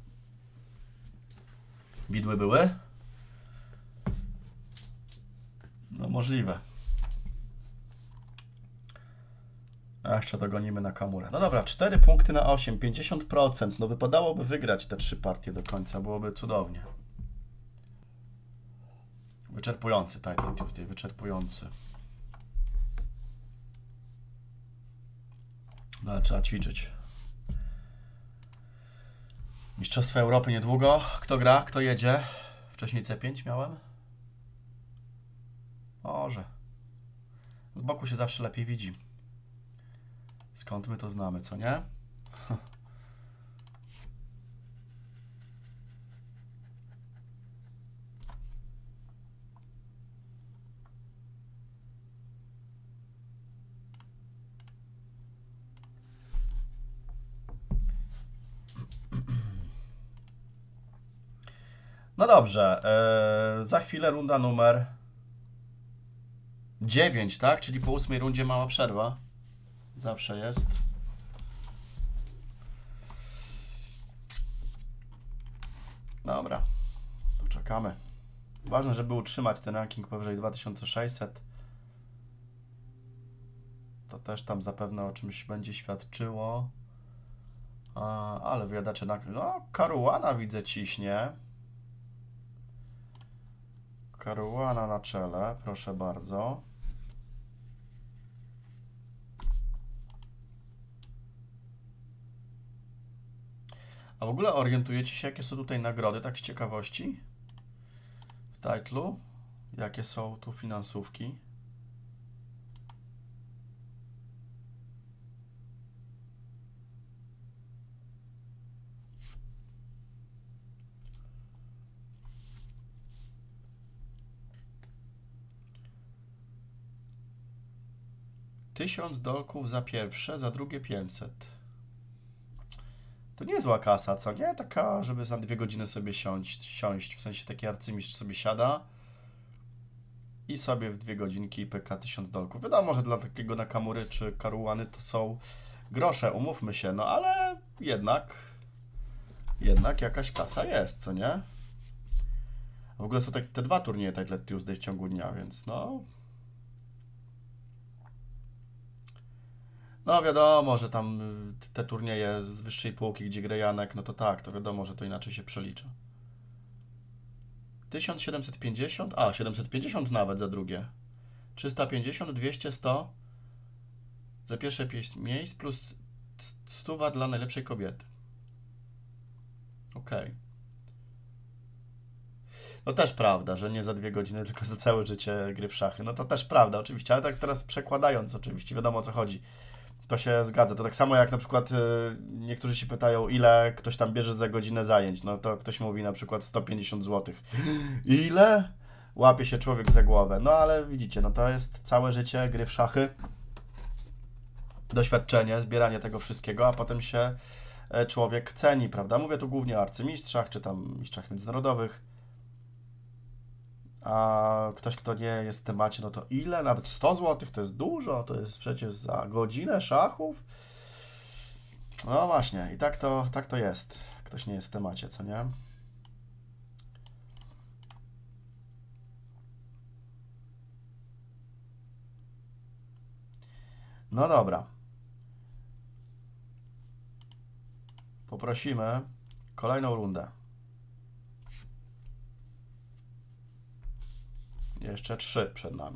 Widły były? No, możliwe. A jeszcze dogonimy na Kamurę. No dobra, 4 punkty na 8, 50%. No wypadałoby wygrać te 3 partie do końca, byłoby cudownie. Wyczerpujący Title Tuesday, wyczerpujący. No ale trzeba ćwiczyć. Mistrzostwa Europy niedługo. Kto gra? Kto jedzie? Wcześniej C5 miałem? Może. Z boku się zawsze lepiej widzi. Skąd my to znamy, co nie? No dobrze, za chwilę runda numer 9, tak? Czyli po 8 rundzie mała przerwa. Zawsze jest. Dobra, to czekamy. Ważne, żeby utrzymać ten ranking powyżej 2600. To też tam zapewne o czymś będzie świadczyło. Ale wyjadacze na... No, Caruana widzę ciśnie. Caruana na czele, proszę bardzo. A w ogóle orientujecie się, jakie są tutaj nagrody, tak z ciekawości? W titlu? Jakie są tu finansówki? $1000 za pierwsze, za drugie 500. To niezła kasa, co nie? Taka, żeby za 2 godziny sobie siąść, w sensie taki arcymistrz sobie siada i sobie w 2 godzinki pyka $1000. Wiadomo, że dla takiego Nakamury czy Caruany to są grosze, umówmy się, no ale jednak jakaś kasa jest, co nie? W ogóle są te 2 turnieje Title Tuesday w ciągu dnia, więc no... No wiadomo, że tam te turnieje z wyższej półki, gdzie gra Janek, no to tak, to wiadomo, że to inaczej się przelicza. 1750? A, 750 nawet za drugie. 350, 200, 100 za pierwsze 5 miejsc plus 100 dla najlepszej kobiety. Okej. No też prawda, że nie za 2 godziny, tylko za całe życie gry w szachy. No to też prawda, oczywiście, ale tak teraz przekładając, oczywiście, wiadomo o co chodzi. To się zgadza. To tak samo jak na przykład niektórzy się pytają, ile ktoś tam bierze za godzinę zajęć. No to ktoś mówi na przykład 150 zł. Ile? Łapie się człowiek za głowę. No ale widzicie, no to jest całe życie gry w szachy. Doświadczenie, zbieranie tego wszystkiego, a potem się człowiek ceni, prawda? Mówię tu głównie o arcymistrzach, czy tam mistrzach międzynarodowych. A ktoś, kto nie jest w temacie, no to ile? Nawet 100 zł to jest dużo, to jest przecież za godzinę szachów. No właśnie, i tak to jest. Ktoś nie jest w temacie, co nie? No dobra. Poprosimy kolejną rundę. Jeszcze 3 przed nami.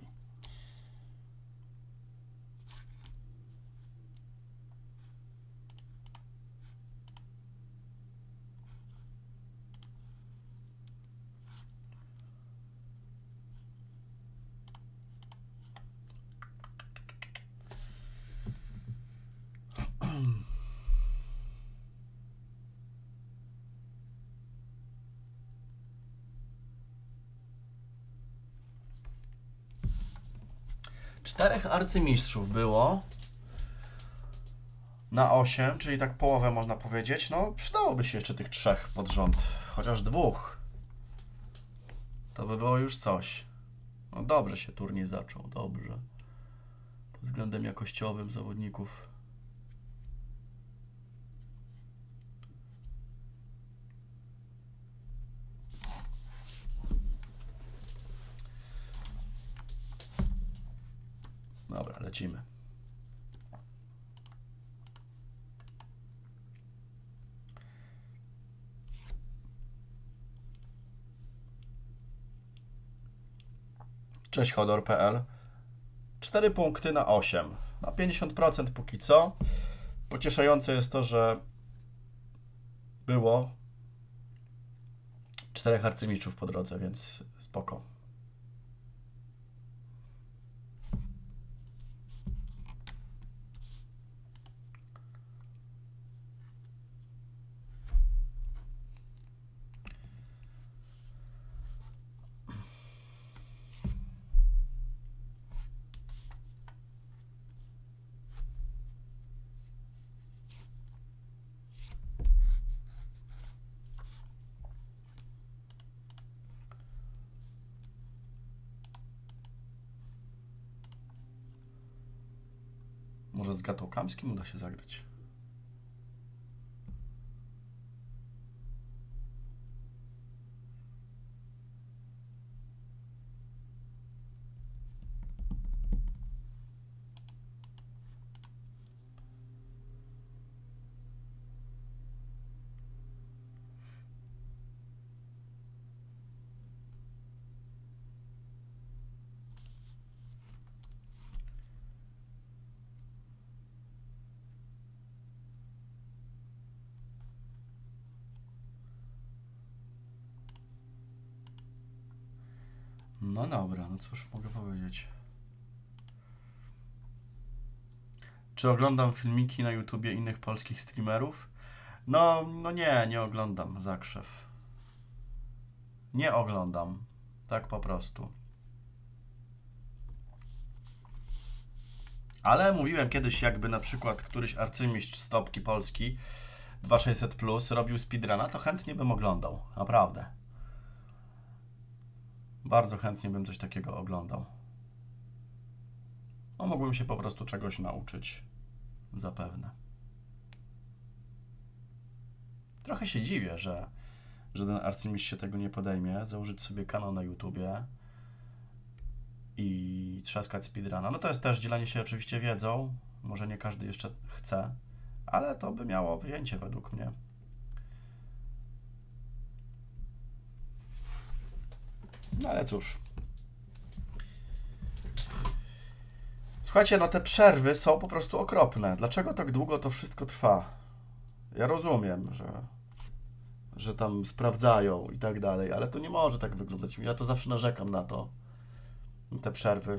Czterech arcymistrzów było na 8, czyli tak połowę można powiedzieć. No, przydałoby się jeszcze tych 3 pod rząd, chociaż 2. To by było już coś. No dobrze się turniej zaczął, dobrze. Pod względem jakościowym zawodników. Dobra, lecimy. Cześć Hodor.pl. 4 punkty na 8. Na 50% póki co. Pocieszające jest to, że było 4 arcymistrzów po drodze, więc spoko. Może z Gatołkamskim uda się zagrać. No dobra, no cóż mogę powiedzieć. Czy oglądam filmiki na YouTubie innych polskich streamerów? No nie oglądam, zakrzew. Nie oglądam. Tak po prostu. Ale mówiłem kiedyś, jakby na przykład któryś arcymistrz z topki Polski 2600+ robił speedruna, to chętnie bym oglądał. Naprawdę. Bardzo chętnie bym coś takiego oglądał. No, mógłbym się po prostu czegoś nauczyć. Zapewne. Trochę się dziwię, że ten arcymistrz się tego nie podejmie. Założyć sobie kanał na YouTubie i trzaskać speedruna. No to jest też dzielenie się oczywiście wiedzą. Może nie każdy jeszcze chce, ale to by miało wzięcie według mnie. No ale cóż. Słuchajcie, no te przerwy są po prostu okropne. Dlaczego tak długo to wszystko trwa? Ja rozumiem, że tam sprawdzają i tak dalej, ale to nie może tak wyglądać. Ja to zawsze narzekam na to. Te przerwy.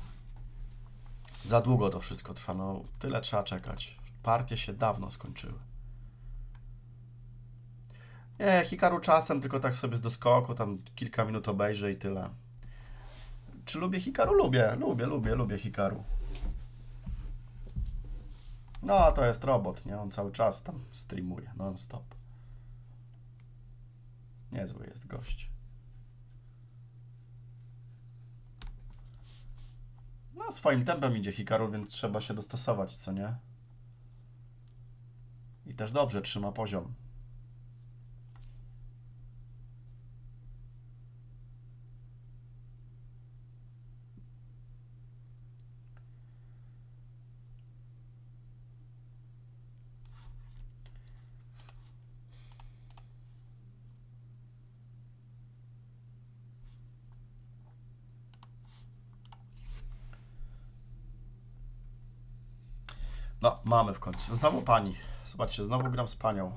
Za długo to wszystko trwa. No, tyle trzeba czekać. Partie się dawno skończyły. Nie, Hikaru czasem, tylko tak sobie z doskoku, tam kilka minut obejrzę i tyle. Czy lubię Hikaru? Lubię Hikaru. No, to jest robot, nie? On cały czas tam streamuje, non-stop. Niezły jest gość. No, swoim tempem idzie Hikaru, więc trzeba się dostosować, co nie? I też dobrze trzyma poziom. No, mamy w końcu. Znowu pani. Zobaczcie, znowu gram z panią.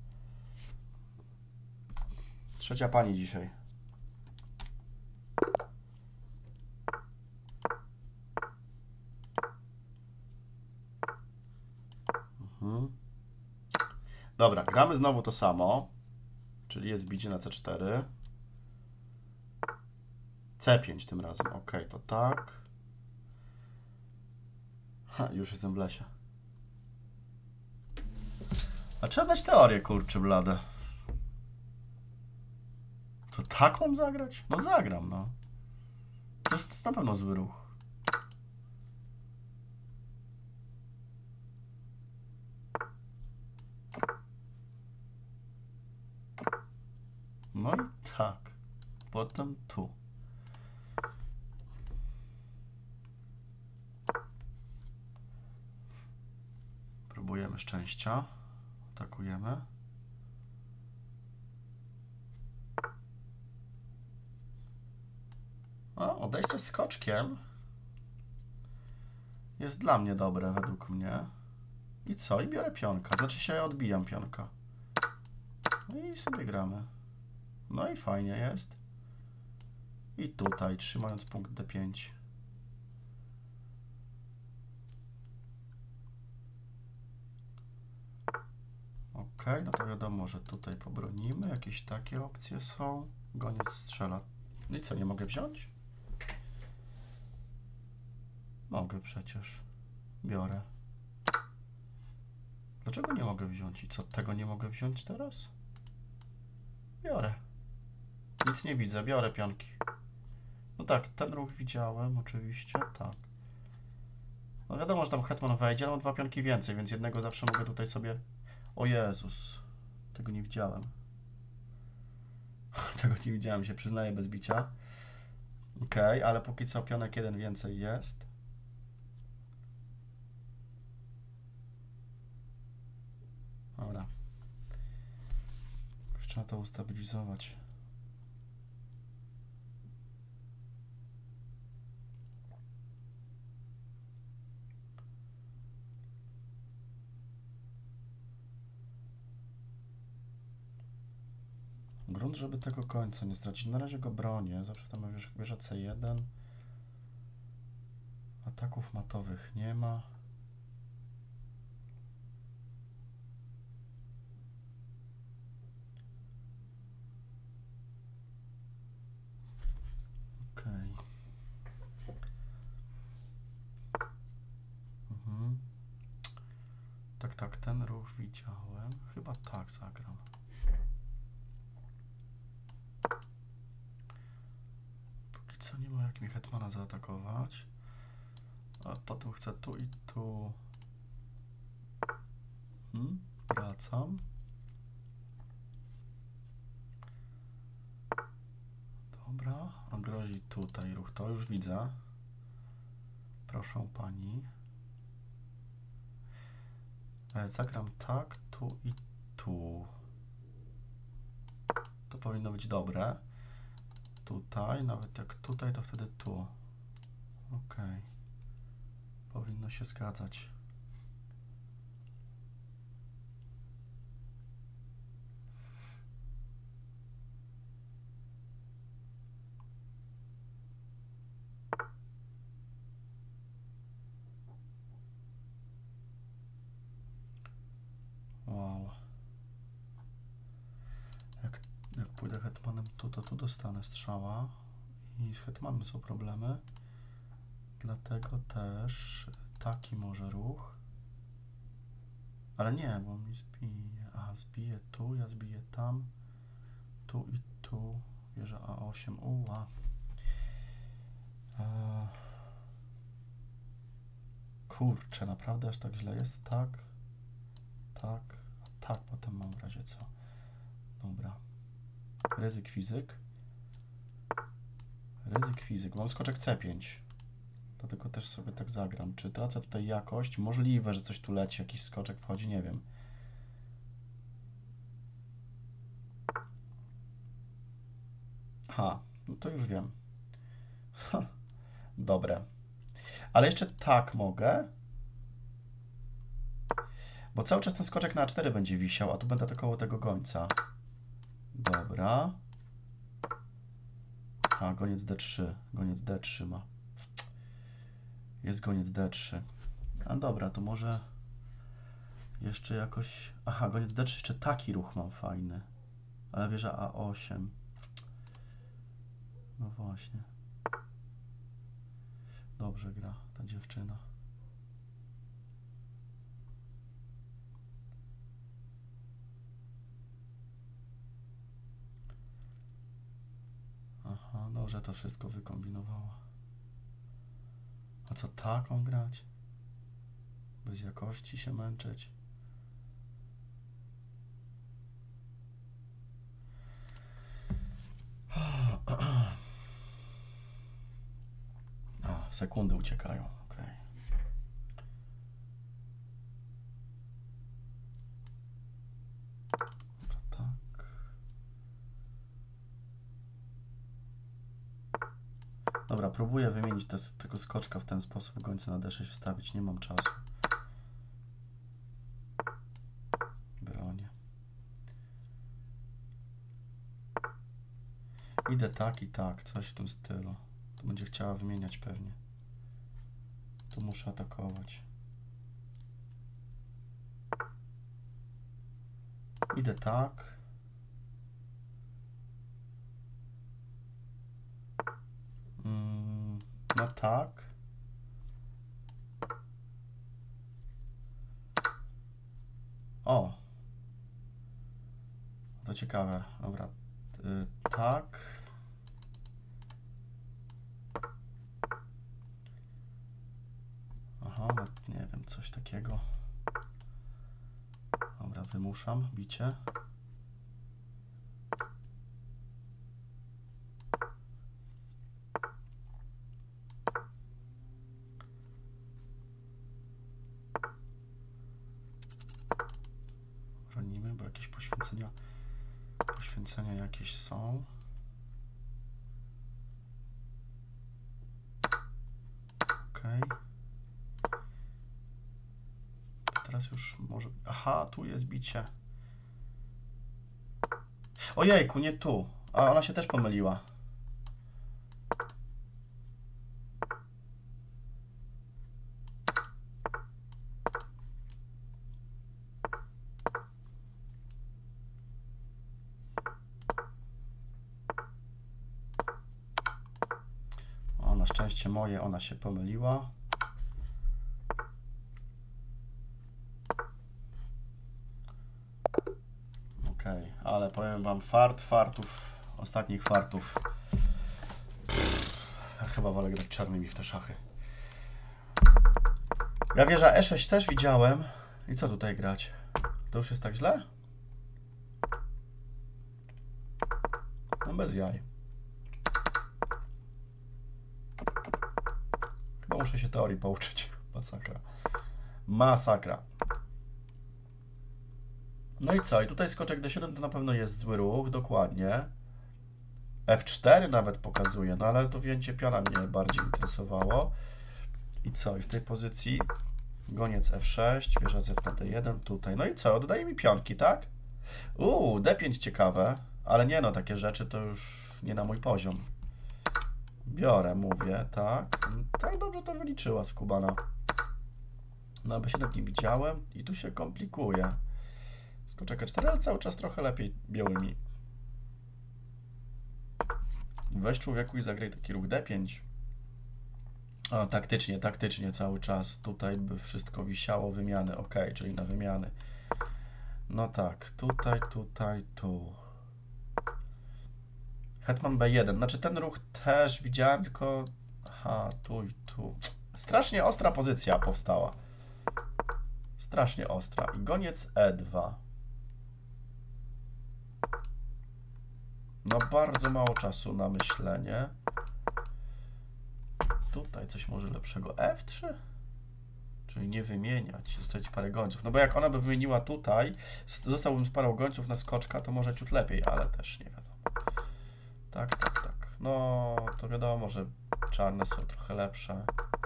Trzecia pani dzisiaj. Dobra, gramy znowu to samo. Czyli jest bicie na C4. C5 tym razem. Ok, to tak. Ha, już jestem w lesie. A trzeba znać teorię, kurczę blade. To tak mam zagrać? No zagram, no. To jest na pewno zły ruch. No i tak. Potem tu. Próbujemy szczęścia. Atakujemy. O, odejście skoczkiem jest dla mnie dobre, według mnie. I co? I biorę pionka. Znaczy się odbijam pionka. No i sobie gramy. No i fajnie jest. I tutaj, trzymając punkt D5. Ok, no to wiadomo, że tutaj pobronimy. Jakieś takie opcje są. Goniec strzela. No i co, nie mogę wziąć? Mogę przecież. Biorę. Dlaczego nie mogę wziąć? I co, tego nie mogę wziąć teraz? Biorę. Nic nie widzę, biorę pionki. No tak, ten ruch widziałem, oczywiście, tak. No wiadomo, że tam hetman wejdzie, ale mam dwa pionki więcej, więc jednego zawsze mogę tutaj sobie... O Jezus, tego nie widziałem. Tego nie widziałem, się przyznaję bez bicia. Ok, ale póki co pionek jeden więcej jest. Dobra. Już trzeba to ustabilizować. Grunt, żeby tego końca nie stracić. Na razie go bronię. Zawsze tam wieża C1. Ataków matowych nie ma. Okej. Tak, ten ruch widziałem. Chyba tak zagram. Póki co nie ma jak mi hetmana zaatakować. A potem chcę tu i tu. Wracam. Dobra, a grozi tutaj ruch. To już widzę. Proszę pani. Zagram tak, tu i tu. To powinno być dobre. Tutaj, nawet jak tutaj, to wtedy tu. Ok. Powinno się zgadzać. Wow. Jak pójdę hetmanem tu, to tu dostanę strzała. I z hetmanem są problemy. Dlatego też taki może ruch. Ale nie, bo mi zbije. A, zbije tu, ja zbiję tam. Tu i tu. Wieża A8. Uła. Kurczę, naprawdę aż tak źle jest? Tak, tak, a tak potem mam w razie co. Dobra. Ryzyk fizyk. Ryzyk fizyk. Mam skoczek C5. Dlatego też sobie tak zagram. Czy tracę tutaj jakość? Możliwe, że coś tu leci, jakiś skoczek wchodzi, nie wiem. Ha, no to już wiem. Ha, dobre. Ale jeszcze tak mogę. Bo cały czas ten skoczek na A4 będzie wisiał, a tu będę atakował tego gońca. Dobra. A, goniec D3. Goniec D3 ma. Jest goniec D3. A dobra, to może jeszcze jakoś... Aha, goniec D3, jeszcze taki ruch mam fajny. Ale wieża A8. No właśnie. Dobrze gra ta dziewczyna. Aha, dobrze to wszystko wykombinowała. A co taką grać? Bez jakości się męczyć? A, sekundy uciekają. Okay. Dobra, tak. Dobra, próbuję wymienić tego skoczka w ten sposób, gońca na D6 wstawić, nie mam czasu. Bronię. Idę tak i tak, coś w tym stylu. Tu będzie chciała wymieniać pewnie. Tu muszę atakować. Idę tak. No tak. O. To ciekawe. Dobra. Tak. Aha, no, nie wiem, coś takiego. Dobra, wymuszam bicie. Bronimy, bo jakieś poświęcenia jakieś są. Okej. Teraz już może... Aha, tu jest bicie. Ojejku, nie tu. A ona się też pomyliła. O, na szczęście moje, ona się pomyliła. Okej, ale powiem wam, ostatnich fartów. Ja chyba wolę grać czarnymi w te szachy. Ja wieża E6 też widziałem. I co tutaj grać? To już jest tak źle? No bez jaj. Chyba muszę się teorii pouczyć. Masakra. Masakra. No i co? I tutaj skoczek D7 to na pewno jest zły ruch, dokładnie. F4 nawet pokazuje, no ale to wzięcie piona mnie bardziej interesowało. I co? I w tej pozycji goniec F6, wieża z F na D1 tutaj. No i co? Oddaje mi pionki, tak? D5 ciekawe, ale nie no, takie rzeczy to już nie na mój poziom. Biorę, mówię, tak. Tak dobrze to wyliczyła skubana. No B7 nie widziałem i tu się komplikuje. Skoczek E4, ale cały czas trochę lepiej białymi. Weź człowieku i zagraj taki ruch D5. O, taktycznie cały czas. Tutaj by wszystko wisiało, wymiany. Ok, czyli na wymiany. No tak, tutaj, tu. Hetman B1. Znaczy ten ruch też widziałem, tylko... Aha, tu i tu. Strasznie ostra pozycja powstała. Strasznie ostra. I goniec E2. No bardzo mało czasu na myślenie. Tutaj coś może lepszego. F3? Czyli nie wymieniać, zostawić parę gońców. No bo jak ona by wymieniła tutaj, zostałbym z parą gońców na skoczka, to może ciut lepiej, ale też nie wiadomo. Tak, tak, tak. No, to wiadomo, że czarne są trochę lepsze.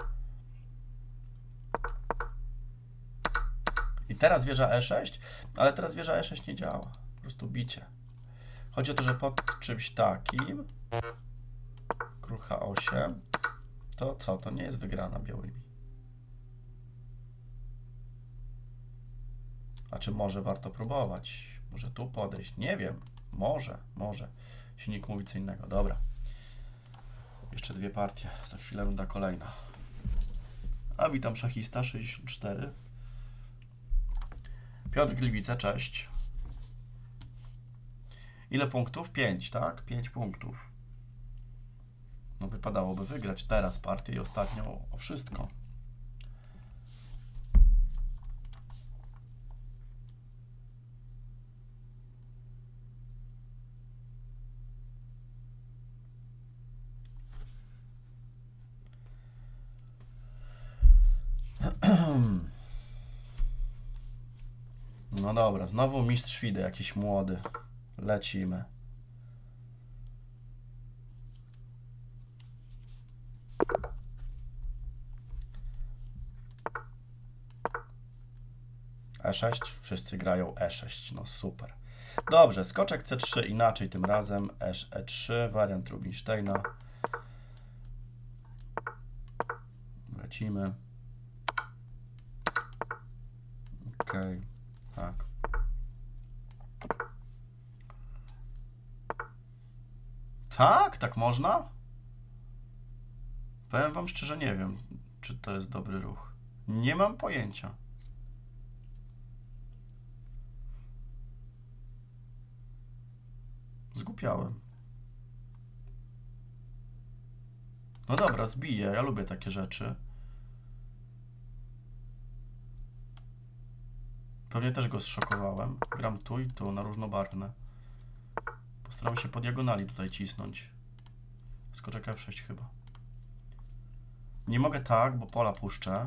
I teraz wieża E6, ale teraz wieża E6 nie działa. Po prostu bicie. Chodzi o to, że pod czymś takim, król H8, to co? To nie jest wygrana białymi. A czy może warto próbować? Może tu podejść? Nie wiem. Może. Silnik mówi co innego. Dobra. Jeszcze dwie partie. Za chwilę runda kolejna. A witam szachista 64. Piotr Gliwice, cześć. Ile punktów? 5, tak? 5 punktów. No wypadałoby wygrać teraz partię i ostatnią o wszystko. No dobra, znowu mistrz FIDE, jakiś młody. Lecimy. E6, wszyscy grają E6, no super. Dobrze, skoczek C3, inaczej tym razem, E3, wariant Rubinsteina. Lecimy. Okej, tak. Tak? Tak można? Powiem wam szczerze, nie wiem, czy to jest dobry ruch. Nie mam pojęcia. Zgłupiałem. No dobra, zbiję. Ja lubię takie rzeczy. Pewnie też go zszokowałem. Gram tu i tu na różnobarwne. Postaram się po diagonali tutaj cisnąć. Skoczek F6 chyba. Nie mogę tak, bo pola puszczę.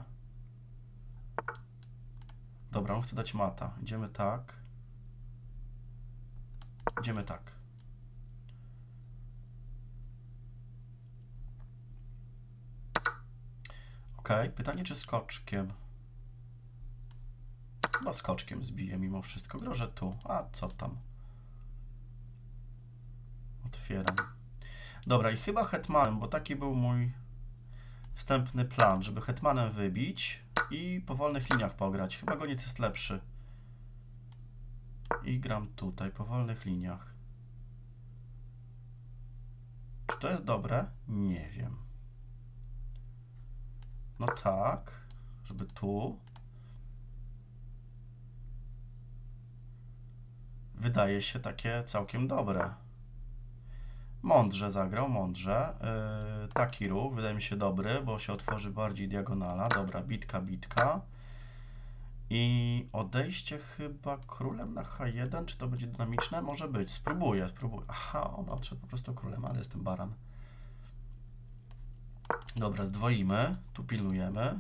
Dobra, on chce dać mata. Idziemy tak. Idziemy tak. Ok, pytanie czy skoczkiem? Chyba skoczkiem zbiję mimo wszystko. Grożę tu. A co tam? Otwieram. Dobra, i chyba hetmanem, bo taki był mój wstępny plan, żeby hetmanem wybić i po wolnych liniach pograć. Chyba goniec jest lepszy. I gram tutaj, po wolnych liniach. Czy to jest dobre? Nie wiem. No tak, żeby tu. Wydaje się takie całkiem dobre. Mądrze zagrał, mądrze. Taki ruch wydaje mi się dobry, bo się otworzy bardziej diagonala. Dobra, bitka. I odejście chyba królem na H1, czy to będzie dynamiczne? Może być, spróbuję. Aha, on odszedł po prostu królem, ale jestem baran. Dobra, zdwoimy, tu pilnujemy.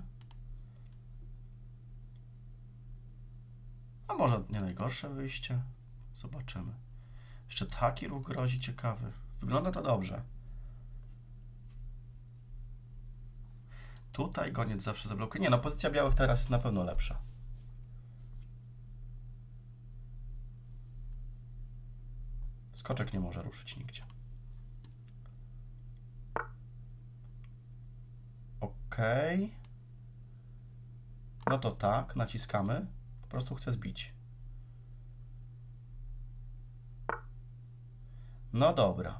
A może nie najgorsze wyjście? Zobaczymy. Jeszcze taki ruch grozi, ciekawy. Wygląda to dobrze. Tutaj goniec zawsze zablokuje. Nie, no pozycja białych teraz jest na pewno lepsza. Skoczek nie może ruszyć nigdzie. Ok. No to tak, naciskamy. Po prostu chcę zbić. No dobra.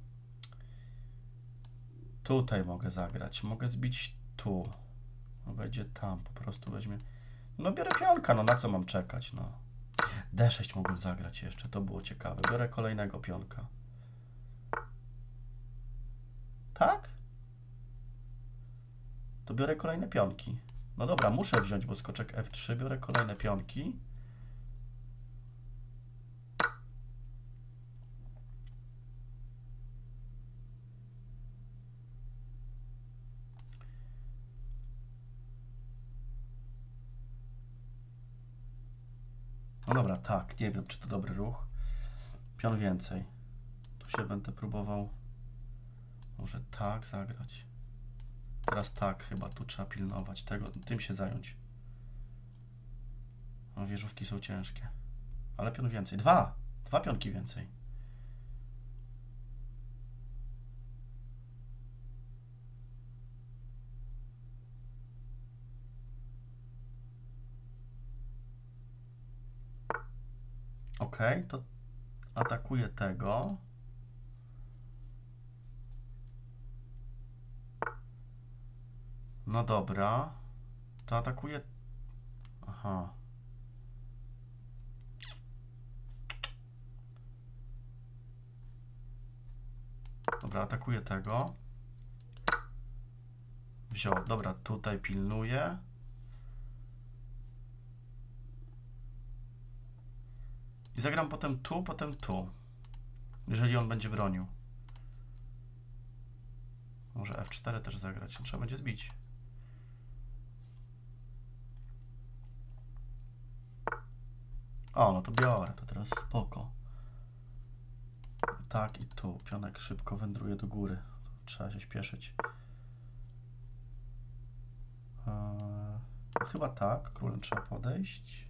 Tutaj mogę zagrać. Mogę zbić tu. No będzie tam, po prostu weźmie. No biorę pionka, no na co mam czekać, no. D6 mogłem zagrać jeszcze, to było ciekawe. Biorę kolejnego pionka. Tak? to biorę kolejne pionki. No dobra, muszę wziąć, bo skoczek F3, biorę kolejne pionki. No dobra, tak, nie wiem, czy to dobry ruch. Pion więcej. Tu się będę próbował może tak zagrać. Teraz tak, chyba tu trzeba pilnować tego, tym się zająć. No, wieżówki są ciężkie. Ale pion więcej. Dwa pionki więcej. Ok, to atakuję tego. No dobra. To atakuję... Aha. Dobra, atakuję tego. Wziął. Dobra, tutaj pilnuję. I zagram potem tu. Jeżeli on będzie bronił. Może F4 też zagrać. Trzeba będzie zbić. O, no to biorę. To teraz spoko. Tak i tu. Pionek szybko wędruje do góry. Trzeba się śpieszyć. Chyba tak. Królem trzeba podejść.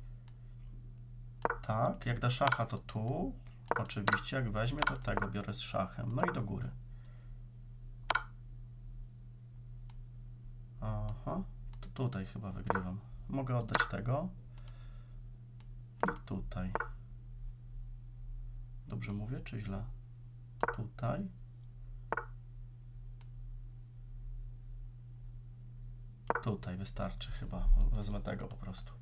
Tak. Jak da szacha, to tu. Oczywiście. Jak weźmie, to tego biorę z szachem. No i do góry. Aha. To tutaj chyba wygrywam. Mogę oddać tego. I tutaj. Dobrze mówię, czy źle? Tutaj. Tutaj wystarczy chyba. Wezmę tego po prostu.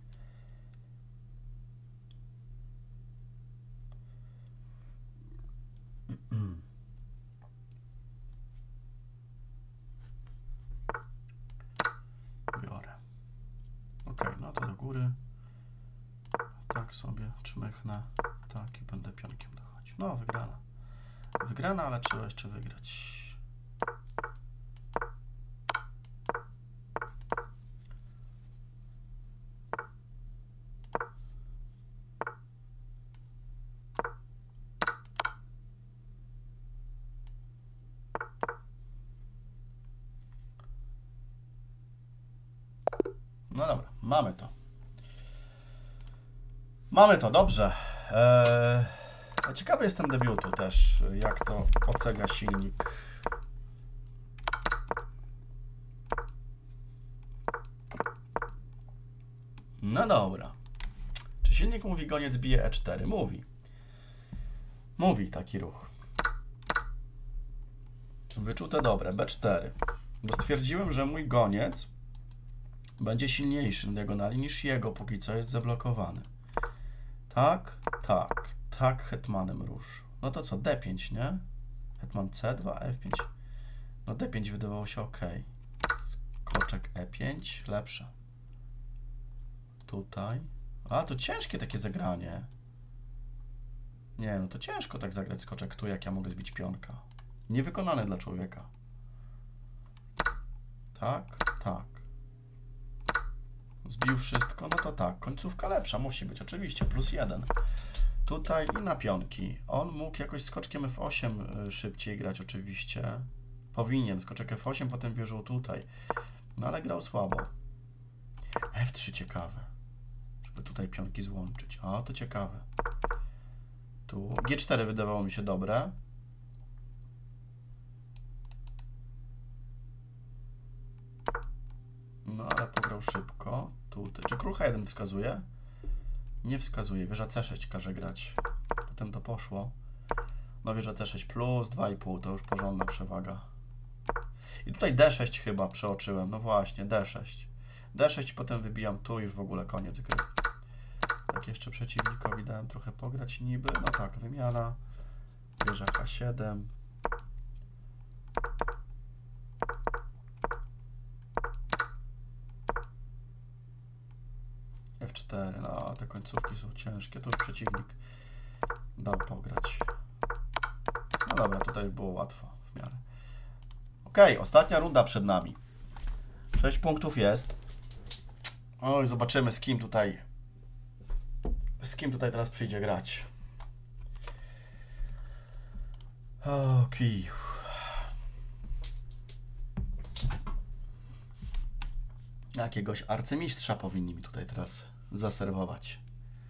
Biorę. Ok, no to do góry. Tak sobie czmychnę. Tak i będę pionkiem dochodził. No, wygrana. Wygrana, ale trzeba jeszcze wygrać. No dobra, mamy to. Mamy to, dobrze. Ciekawy jestem debiutu też, jak to ocenia silnik. No dobra. Czy silnik mówi goniec bije E4? Mówi. Mówi taki ruch. Wyczute dobre, B4. Bo stwierdziłem, że mój goniec będzie silniejszy na diagonali niż jego, póki co jest zablokowany. Tak, tak, tak hetmanem rusz. No to co, D5, nie? Hetman C2, F5. No D5 wydawało się ok. Skoczek E5, lepsze. Tutaj. A, to ciężkie takie zagranie. Nie, no to ciężko tak zagrać skoczek tu, jak ja mogę zbić pionka. Niewykonane dla człowieka. Tak, tak. Zbił wszystko, no to tak. Końcówka lepsza musi być, oczywiście. +1. Tutaj i na pionki. On mógł jakoś skoczkiem F8 szybciej grać, oczywiście. Powinien. Skoczek F8, potem wierzył tutaj. No ale grał słabo. F3 ciekawe. Żeby tutaj pionki złączyć. O, to ciekawe. Tu G4 wydawało mi się dobre. No ale pograł szybko. Tutaj. Czy król H1 wskazuje? Nie wskazuje. Wieża C6 każe grać. Potem to poszło. No wieża C6 plus 2,5 to już porządna przewaga. I tutaj D6 chyba przeoczyłem. No właśnie, D6. D6 potem wybijam tu, już w ogóle koniec gry. Tak jeszcze przeciwnikowi dałem trochę pograć niby. No tak, wymiana. Wieża H7. końcówki są ciężkie, to już przeciwnik dał pograć. No dobra, tutaj było łatwo w miarę. Ok, ostatnia runda przed nami. 6 punktów jest. Oj, zobaczymy z kim tutaj teraz przyjdzie grać. Okej. Jakiegoś arcymistrza powinni mi tutaj teraz zaserwować.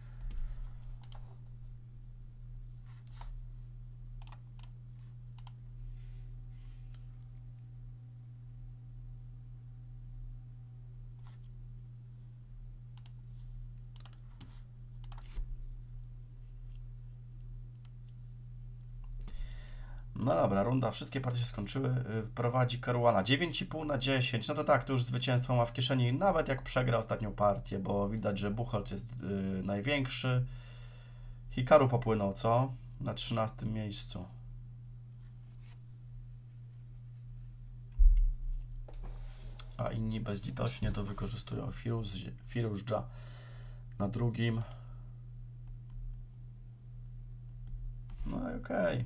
No dobra, runda, wszystkie partie się skończyły. Prowadzi Caruana 9,5 na 10. No to tak, to już zwycięstwo ma w kieszeni, nawet jak przegra ostatnią partię, bo widać, że Buchholz jest największy. Hikaru popłynął, co? Na 13 miejscu. A inni bezlitośnie to wykorzystują. Firuzja na drugim. No i okej.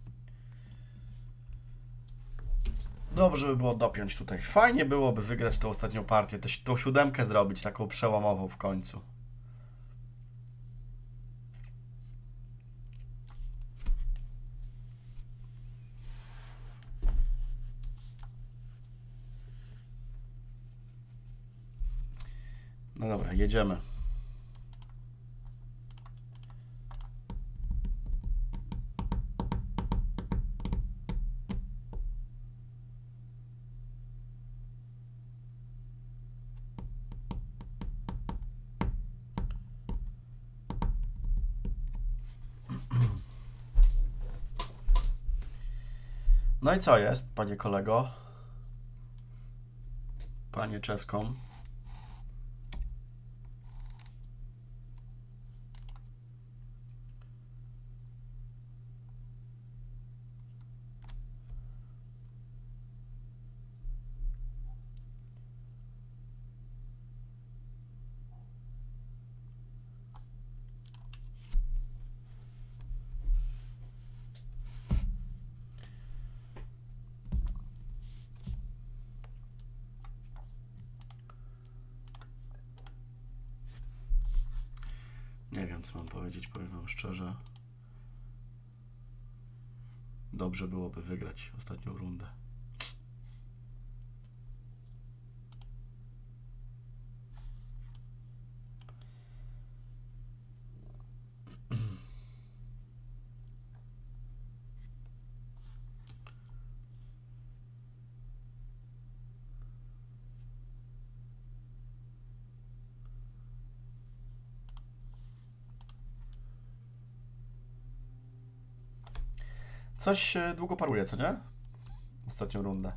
Dobrze by było dopiąć tutaj. Fajnie byłoby wygrać tę ostatnią partię, tą 7 zrobić, taką przełomową w końcu. No dobra, jedziemy. No i co jest, panie kolego? Panie Czeską. Nie wiem, co mam powiedzieć, powiem wam szczerze. Dobrze byłoby wygrać ostatnią rundę. Coś długo paruje, co nie? Ostatnią rundę.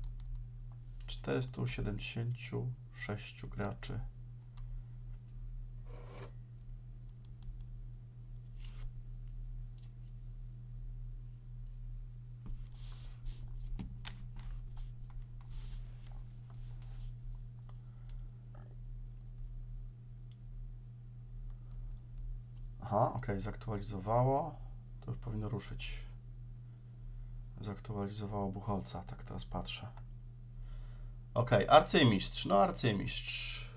476 graczy. Aha, ok, zaktualizowało. To już powinno ruszyć. Zaktualizowało Buchholza, tak teraz patrzę. Ok, arcymistrz, no arcymistrz.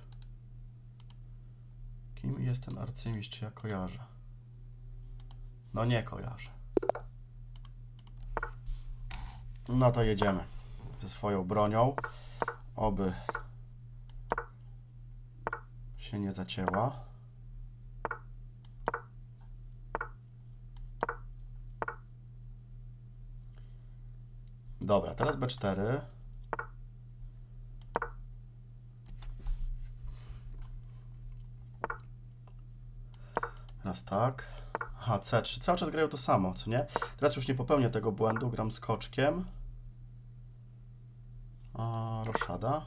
Kim jest ten arcymistrz, czy ja kojarzę? No nie kojarzę. No to jedziemy ze swoją bronią. Oby się nie zacięła. Dobra, teraz B4. Teraz tak. Aha, C3. Cały czas grają to samo, co nie? Teraz już nie popełnię tego błędu. Gram skoczkiem. Roszada.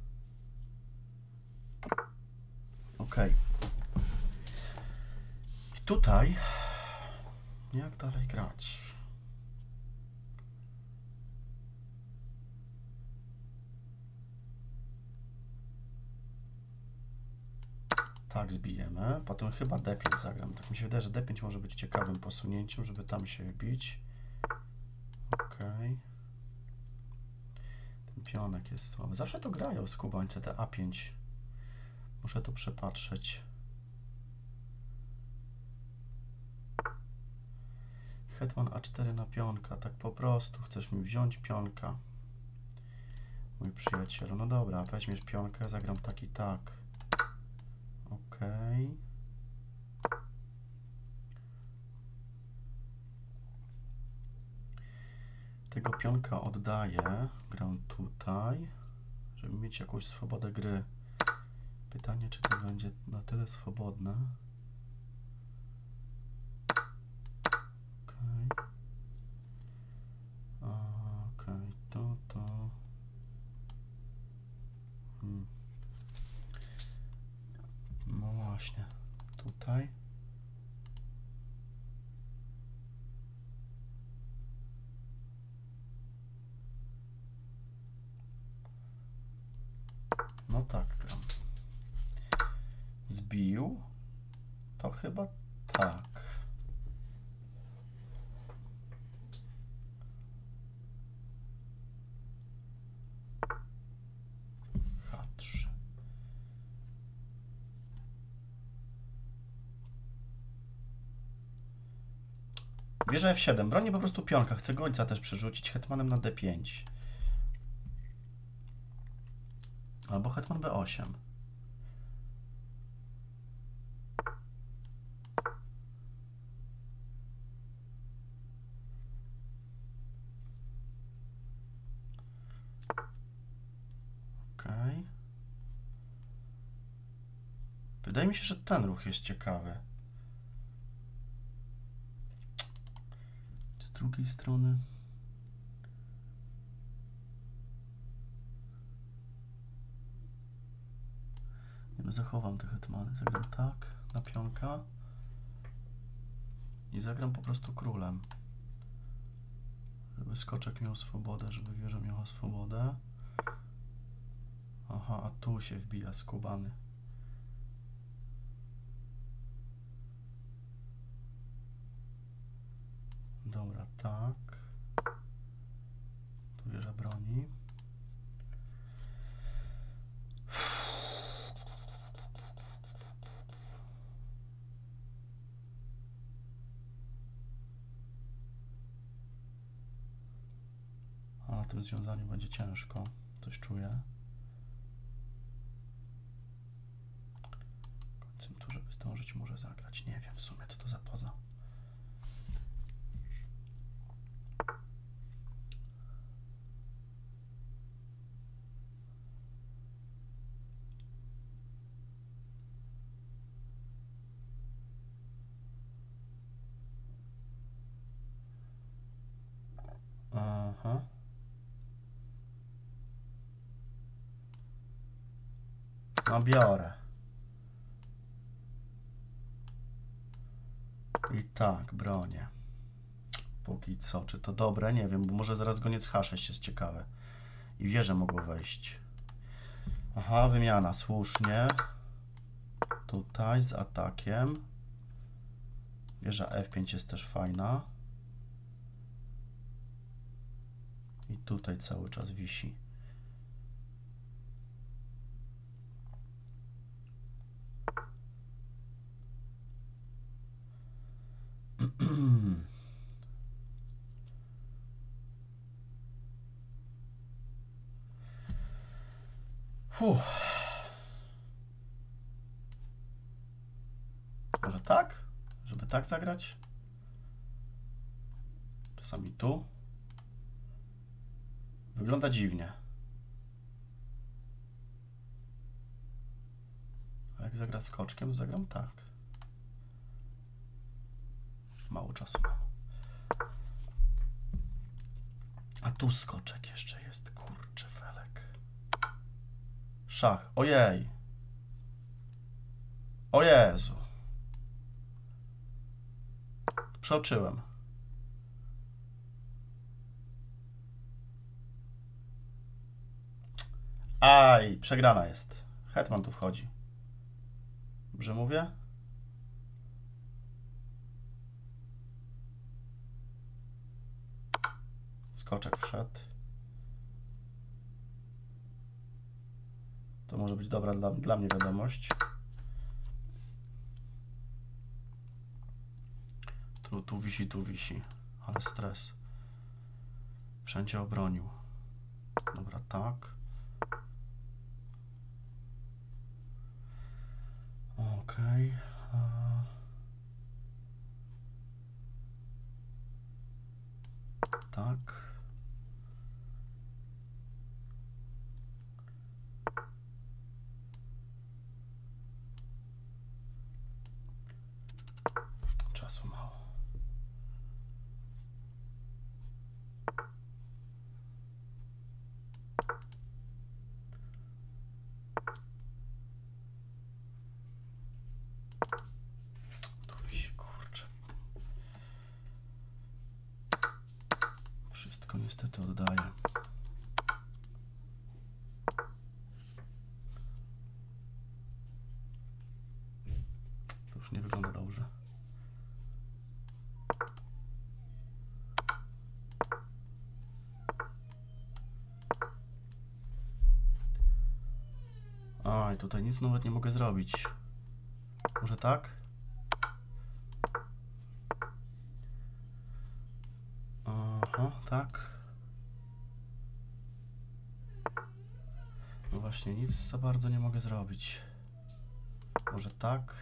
Ok. I tutaj jak dalej grać? tak zbijemy. Potem chyba D5 zagram. Tak mi się wydaje, że D5 może być ciekawym posunięciem, żeby tam się wbić. Okej. Ten pionek jest słaby. Zawsze to grają skubańce, te A5. Muszę to przepatrzeć. Hetman A4 na pionka. Tak po prostu. Chcesz mi wziąć pionka. Mój przyjacielu. No dobra, weźmiesz pionkę. Zagram tak i tak. Okej. Tego pionka oddaję. Gram tutaj, żeby mieć jakąś swobodę gry. Pytanie, czy to będzie na tyle swobodne. Okej, to. No właśnie, tutaj. No tak, gram. Zbił. To chyba tak. H3. Wieża F7. Broni po prostu pionka. Chcę gońca też przerzucić hetmanem na D5. Albo hetman B8. Okej. Wydaje mi się, że ten ruch jest ciekawy. Z drugiej strony... Nie, no zachowam te hetmany. Zagram tak na pionka. I zagram po prostu królem. Żeby skoczek miał swobodę, żeby wieża miała swobodę. Aha, a tu się wbija skubany. Dobra, tak. Tu wieża broni. A na tym związaniu będzie ciężko. Coś czuję. Końcem tu, żeby zdążyć, może zagrać. Nie wiem w sumie, co to za poza. Aha. No biorę. I tak, bronię. Póki co. Czy to dobre? Nie wiem, bo może zaraz goniec H6 jest ciekawe. I wieże mogło wejść. Aha, wymiana. Słusznie. Tutaj z atakiem. Wieża F5 jest też fajna. I tutaj cały czas wisi. Może tak? Żeby tak zagrać? Czasami tu. Wygląda dziwnie. A jak zagra skoczkiem, zagram tak. Mało czasu mam. A tu skoczek jeszcze jest. Kurczę, felek. Szach. Ojej. O Jezu. Przeoczyłem. Aj, przegrana jest. Hetman tu wchodzi. Dobrze mówię? Skoczek wszedł. To może być dobra dla mnie wiadomość. Tu wisi. Ale stres. Wszędzie obronił. Dobra, tak. Okej. Tak. Czasu mało. Tu wisi, kurczę. Wszystko niestety oddaję. To już nie wygląda dobrze. A, i tutaj nic nawet nie mogę zrobić. Może tak? Aha, tak. No właśnie, nic za bardzo nie mogę zrobić. Może tak?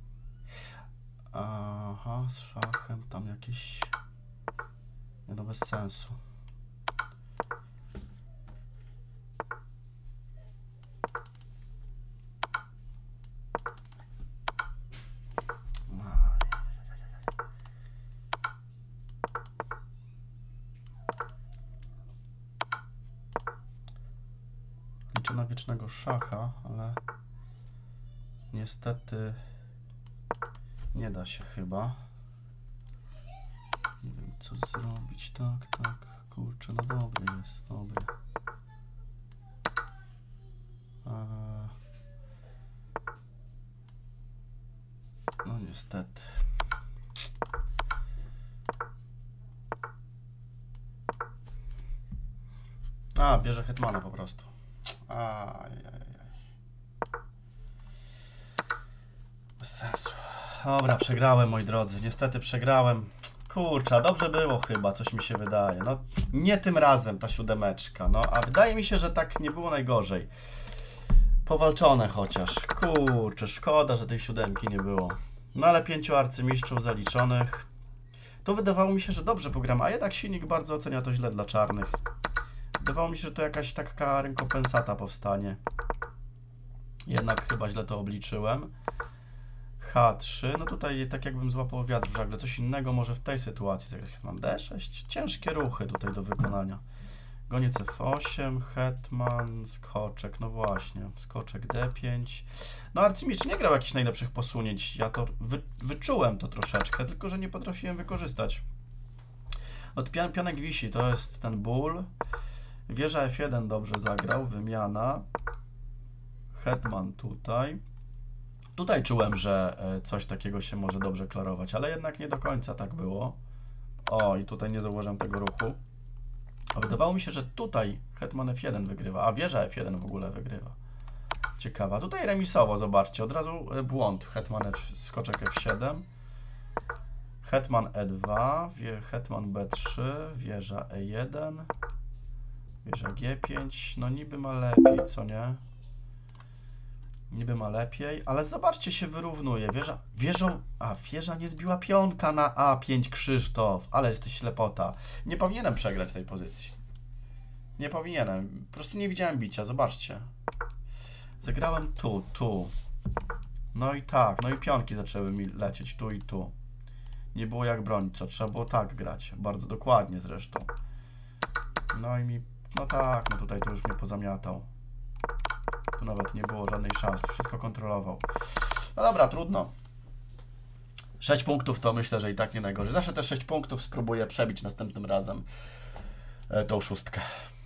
Aha, z szachem tam jakieś... Nie no, bez sensu. Liczę na wiecznego szacha, ale niestety nie da się chyba. Nie wiem co zrobić. Tak. Kurczę, no dobry jest, dobry. No niestety. A, bierze hetmana po prostu. Bez sensu. Dobra, przegrałem, moi drodzy. Niestety przegrałem. Kurczę, a dobrze było chyba, coś mi się wydaje. No, nie tym razem ta siódemeczka. No, a wydaje mi się, że tak nie było najgorzej. Powalczone chociaż. Kurczę, szkoda, że tej siódemki nie było. No, ale 5 arcymistrzów zaliczonych. To wydawało mi się, że dobrze pogram, a jednak silnik bardzo ocenia to źle dla czarnych. Wydawało mi się, że to jakaś taka rekompensata powstanie. Jednak chyba źle to obliczyłem. H3, no tutaj tak jakbym złapał wiatr w żagle. Coś innego może w tej sytuacji zagrać. Mam D6, ciężkie ruchy tutaj do wykonania. Goniec F8, hetman, skoczek, no właśnie, skoczek D5. No arcymistrz nie grał jakichś najlepszych posunięć. Ja to wyczułem to troszeczkę, tylko że nie potrafiłem wykorzystać. No pionek wisi, to jest ten ból. Wieża F1 dobrze zagrał, wymiana. Hetman tutaj. Tutaj czułem, że coś takiego się może dobrze klarować, ale jednak nie do końca tak było. O, i tutaj nie zauważyłem tego ruchu. A wydawało mi się, że tutaj hetman F1 wygrywa, a wieża F1 w ogóle wygrywa. Ciekawa. Tutaj remisowo, zobaczcie, od razu błąd. Hetman skoczek F7. Hetman E2, hetman B3, wieża E1, wieża G5. No niby ma lepiej, co nie? Niby ma lepiej, ale zobaczcie, się wyrównuje. Wieża nie zbiła pionka na A5, Krzysztof, ale jesteś ślepota. Nie powinienem przegrać tej pozycji. Nie powinienem. Po prostu nie widziałem bicia, zobaczcie. Zagrałem tu. No i tak, no i pionki zaczęły mi lecieć tu i tu. Nie było jak bronić, co trzeba było tak grać. Bardzo dokładnie zresztą. No i mi, no tak, no tutaj to już mnie pozamiatał. Tu nawet nie było żadnej szans, wszystko kontrolował. No dobra, trudno. 6 punktów to myślę, że i tak nie najgorzej. Zawsze te 6 punktów spróbuję przebić następnym razem tą szóstkę.